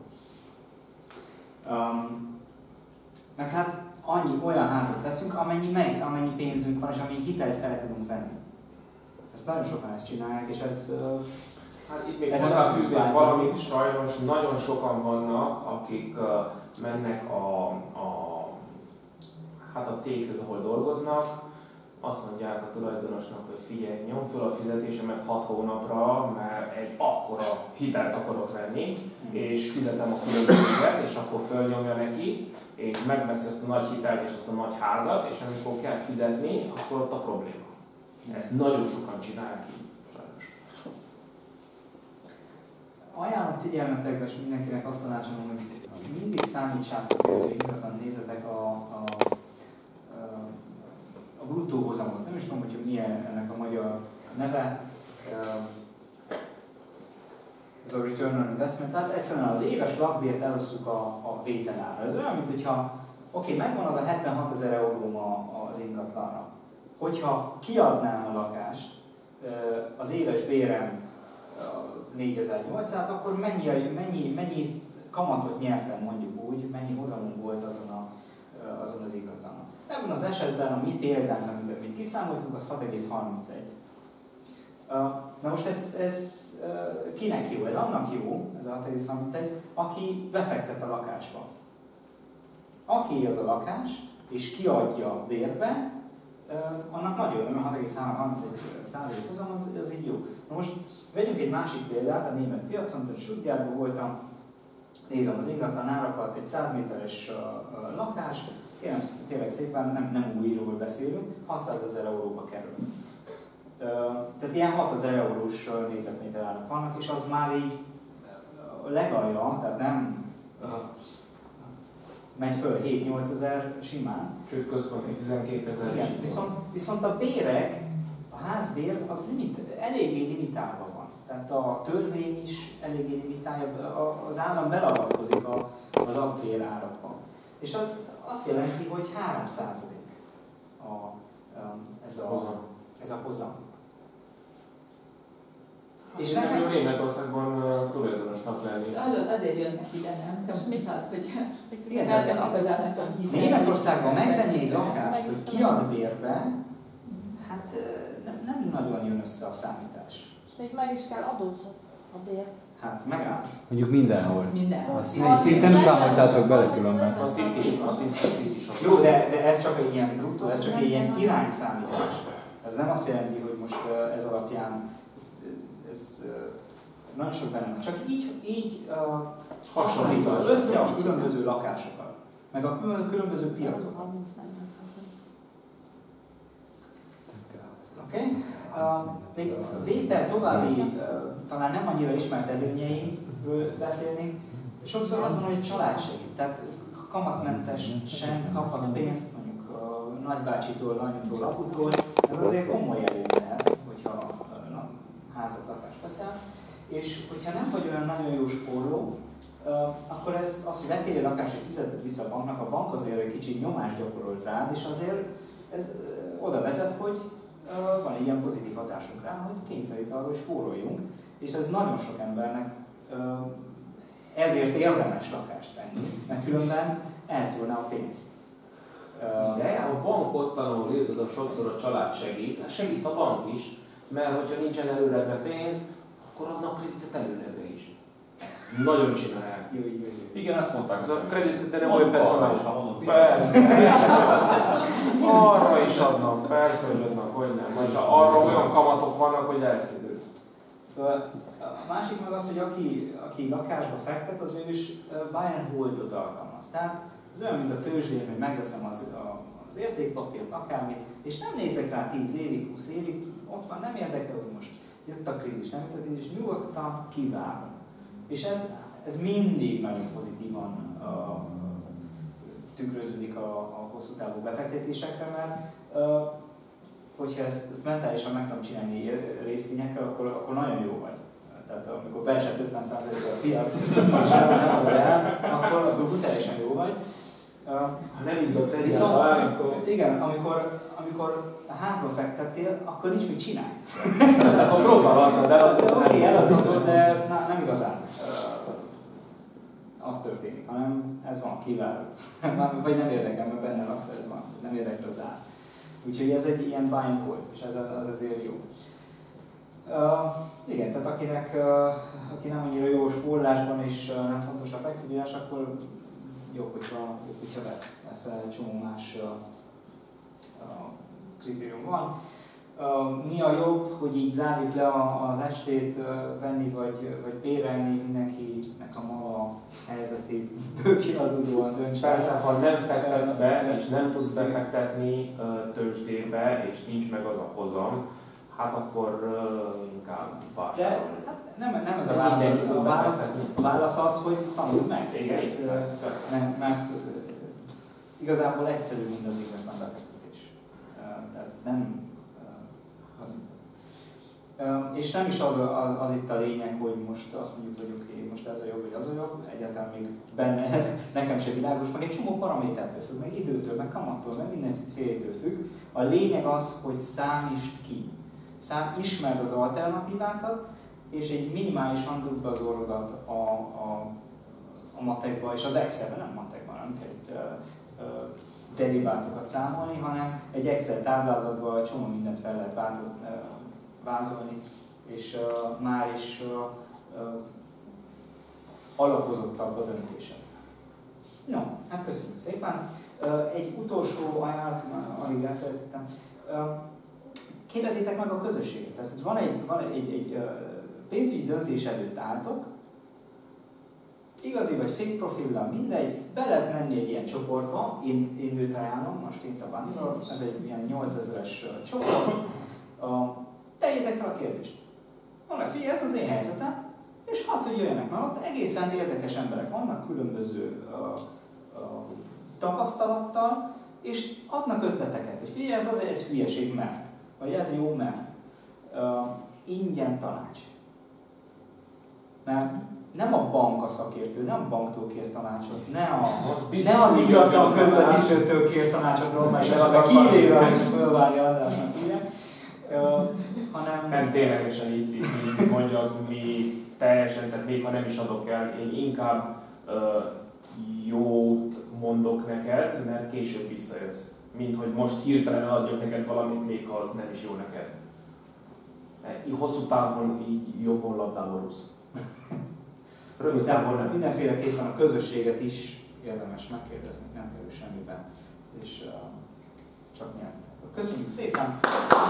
Um, meg hát annyi olyan házat veszünk, amennyi, meg, amennyi pénzünk van, és amennyi hitelt fel tudunk venni. Ezt nagyon sokan ezt csinálják, és ez... Uh, hát itt még hozzáfűznék valamit, sajnos nagyon sokan vannak, akik uh, mennek a, a hát a céghez, ahol dolgoznak, azt mondják a tulajdonosnak, hogy figyelj, nyom fel a fizetésemet hat hónapra, mert egy akkora hitelt akarok venni, és fizetem a különbséget, és akkor fölnyomja neki, és megvesz ezt a nagy hitelt és ezt a nagy házat, és amikor kell fizetni, akkor ott a probléma. Ezt nagyon sokan csinálják így, sajnos. Ajánlom figyelmetekbe, és mindenkinek azt tanácsolom, hogy mindig számítsátok, hogy ingatlan nézzetek a, a a bruttó hozamot. Nem is tudom, hogy milyen ennek a magyar neve. Ez a return on investment. Tehát egyszerűen az éves lakbért elosztjuk a, a vételára. Ez olyan, mint hogyha oké, okay, megvan az a hetvenhatezer euróm az ingatlanra. Hogyha kiadnám a lakást, az éves bérem négyezer-nyolcszáz, akkor mennyi, mennyi, mennyi kamatot nyertem, mondjuk úgy, mennyi hozamunk volt azon, a, azon az ingatlanon. Ebben az esetben a mi példánk, amit mi kiszámoltunk, az hat egész harmincegy. Na most ez, ez kinek jó? Ez annak jó, ez a hat egész harmincegy, aki befektet a lakásba. Aki az a lakás, és kiadja bérbe, annak nagyon jó, mert hat egész harmincegy százalék hozam, az, az így jó. Na most vegyünk egy másik példát, a német piacon, tehát Stuttgartban voltam, nézem az ingatlan árakat, egy száz méteres lakás, Tényleg, tényleg szépen, nem, nem újról beszélünk, hatszázezer euróba kerül. Tehát ilyen hatezer eurós négyzetméter árak vannak, és az már így legalja, tehát nem megy föl hét-nyolcezer simán. Sőt, központi tizenkétezer. Igen, viszont, viszont a bérek, a házbér az limit, eléggé limitálva van. Tehát a törvény is eléggé limitálja, az állam belavatkozik a, a lakbér árakban. És az azt jelenti, hogy három százalék a, ez, a, ez a hozam. És nem jó Németországban tulajdonosnak lenni. Azért jönnek ide, nem? Tehát, hogy elveszik az állatlan. Németországban megvenni egy lakást, hogy kiad bérbe, hát nem, nem nagyon jön össze a számítás. És még meg is kell adózod a bér. Hát megáll. Mondjuk mindenhol. Azt mindenhol. Azt itt nem számoltátok bele különben. Azt itt is, azt itt is. Jó, de, de ez csak egy ilyen bruttó, ez csak egy ilyen irányszámítás. Ez nem azt jelenti, hogy most ez alapján ez nagyon sok benne van. Csak így, így uh, hasonlítod össze a különböző lakásokat, meg a különböző piacokat. Oké? Okay? Még a vétel további, uh, talán nem annyira ismert előnyeiről beszélnénk. Sokszor az van, hogy család segít. Tehát kamatmentesen kaphatsz pénzt, mondjuk uh, nagybácsitól, anyutól, aputól. Ez azért komoly előny lehet, hogyha uh, na, házat, lakást veszel. És hogyha nem vagy olyan nagyon jó spóroló, uh, akkor ez az, hogy vettél egy lakást és fizeted vissza a banknak, a bank azért egy kicsit nyomást gyakorolt rád, és azért ez uh, oda vezet, hogy uh, van egy ilyen pozitív hatásunk rá, hogy kényszerít arra, hogy spóroljunk, és ez nagyon sok embernek uh, ezért érdemes lakást venni, mert különben elszólna a pénz. Uh, De a bankot tanul, írtad, sokszor a család segít, segít a bank is, mert hogyha nincsen előrebe pénz, akkor adnak kreditet előrebe is. nagyon csinálják. Jó, jó, jó. Igen, ezt mondták. Ez a kredit, de nem olyan personális. personális. Persze. Arra is adnak, persze, hogy adnak, hogy nem. Most arra olyan kamatok vannak, hogy elszívő. Szóval a másik meg az, hogy aki, aki lakásba fektet, az végül is buy and hold-ot alkalmaz. Tehát ez olyan, mint a tőzsdén, hogy megveszem az, a, az értékpapírt, akármit, és nem nézek rá tíz évig, húsz évig, ott van, nem érdekel, hogy most jött a krízis, nem jött a krízis, nyugodtan kivárom. És ez, ez mindig nagyon pozitívan uh, tükröződik a, a hosszú távú befektetésekre, mert uh, hogyha ezt, ezt mentálisan meg tudom csinálni részvényekkel, akkor, akkor nagyon jó vagy. Tehát amikor beesett ötven százalékra a piac, és nem el, akkor, akkor brutálisan jó vagy. Nem izzott egy Viszont, igen, amikor, amikor a házba fektettél, akkor nincs mit csinálni. Akkor próbálhatod, de, de oké, okay, eladod, de na, nem igazán uh, az történik, hanem ez van, kiváló. Vagy nem érdekel, mert benne laksz, ez van, nem érdekel az ár. Úgyhogy ez egy ilyen buy and hold, és ez az azért jó. Uh, igen, tehát akinek, uh, aki nem annyira jó spórolásban és uh, nem fontos a flexibilitás, akkor jó, hogyha, jó, hogyha vesz. Ez egy csomó más uh, uh, kritérium van. Uh, mi a jobb, hogy így zárjuk le a, az estét, uh, venni vagy, vagy bérelni, mindenkinek a maga helyzetét bőkiadódóan dönts. Persze, ha nem fektetsz be, és nem tudsz befektetni uh, tőzsdébe, és nincs meg az a hozam, hát akkor uh, inkább vásárolni. De hát nem, nem ez a válasz, a válasz, a válasz az, hogy tanulj meg. Igen, persze, persze. Nem, mert igazából egyszerű mind az ingatlan befektetés. Tehát nem az, és nem is az, az, az itt a lényeg, hogy most azt mondjuk, hogy oké, okay, most ez a jobb, vagy az a jobb, egyáltalán még benne nekem se világos, meg egy csomó paramétertől függ, meg időtől, meg kamattól, meg mindenfélétől függ. A lényeg az, hogy számítsd ki. Szám, ismerd az alternatívákat, és egy minimálisan dugd be az orrodat a, a, a matekba, és az Excelben, nem matekban, nem kell itt uh, uh, derivátokat számolni, hanem egy Excel táblázatban egy csomó mindent fel lehet változ, uh, vázolni, és uh, már is uh, uh, alapozottabb a döntésed. No, hát köszönjük szépen. Uh, egy utolsó ajánlat, alig elfelejtettem. Uh, Kérdezzétek meg a közösséget. Tehát van egy, van egy, egy, egy pénzügyi döntés előtt álltok, igazi vagy fake profillal, mindegy, be lehet menni egy ilyen csoportba, én, én őt ajánlom, most Tinca Bannival, ez egy ilyen nyolcezeres csoport. Uh, tegyétek fel a kérdést. Mondják, figyelj, ez az én helyzetem, és hadd, hogy jöjjenek, mert ott egészen érdekes emberek vannak, különböző uh, uh, tapasztalattal, és adnak ötleteket, hogy figyelj, ez az ez hülyeség, mert. Vagy ez jó, mert uh, ingyen tanács. Mert nem a bank a szakértő, nem a banktól kér tanácsot, ne, a, ne az ingatlan közvetítőtől kér tanácsot normális esetben, kivéve, hogy fölvárja adásnak ide, uh, hanem... Nem ténylegesen így, így mondjak, mi teljesen, tehát még ha nem is adok el, én inkább uh, jót mondok neked, mert később visszajössz. Mint hogy most hirtelen adjak neked valamit, még ha az nem is jó neked. Hosszú távon így jobban labdában rúgsz. Rövid távon nem. Mindenféleképpen a közösséget is érdemes megkérdezni, nem kerül semmiben, és uh, csak nyert. Köszönjük szépen!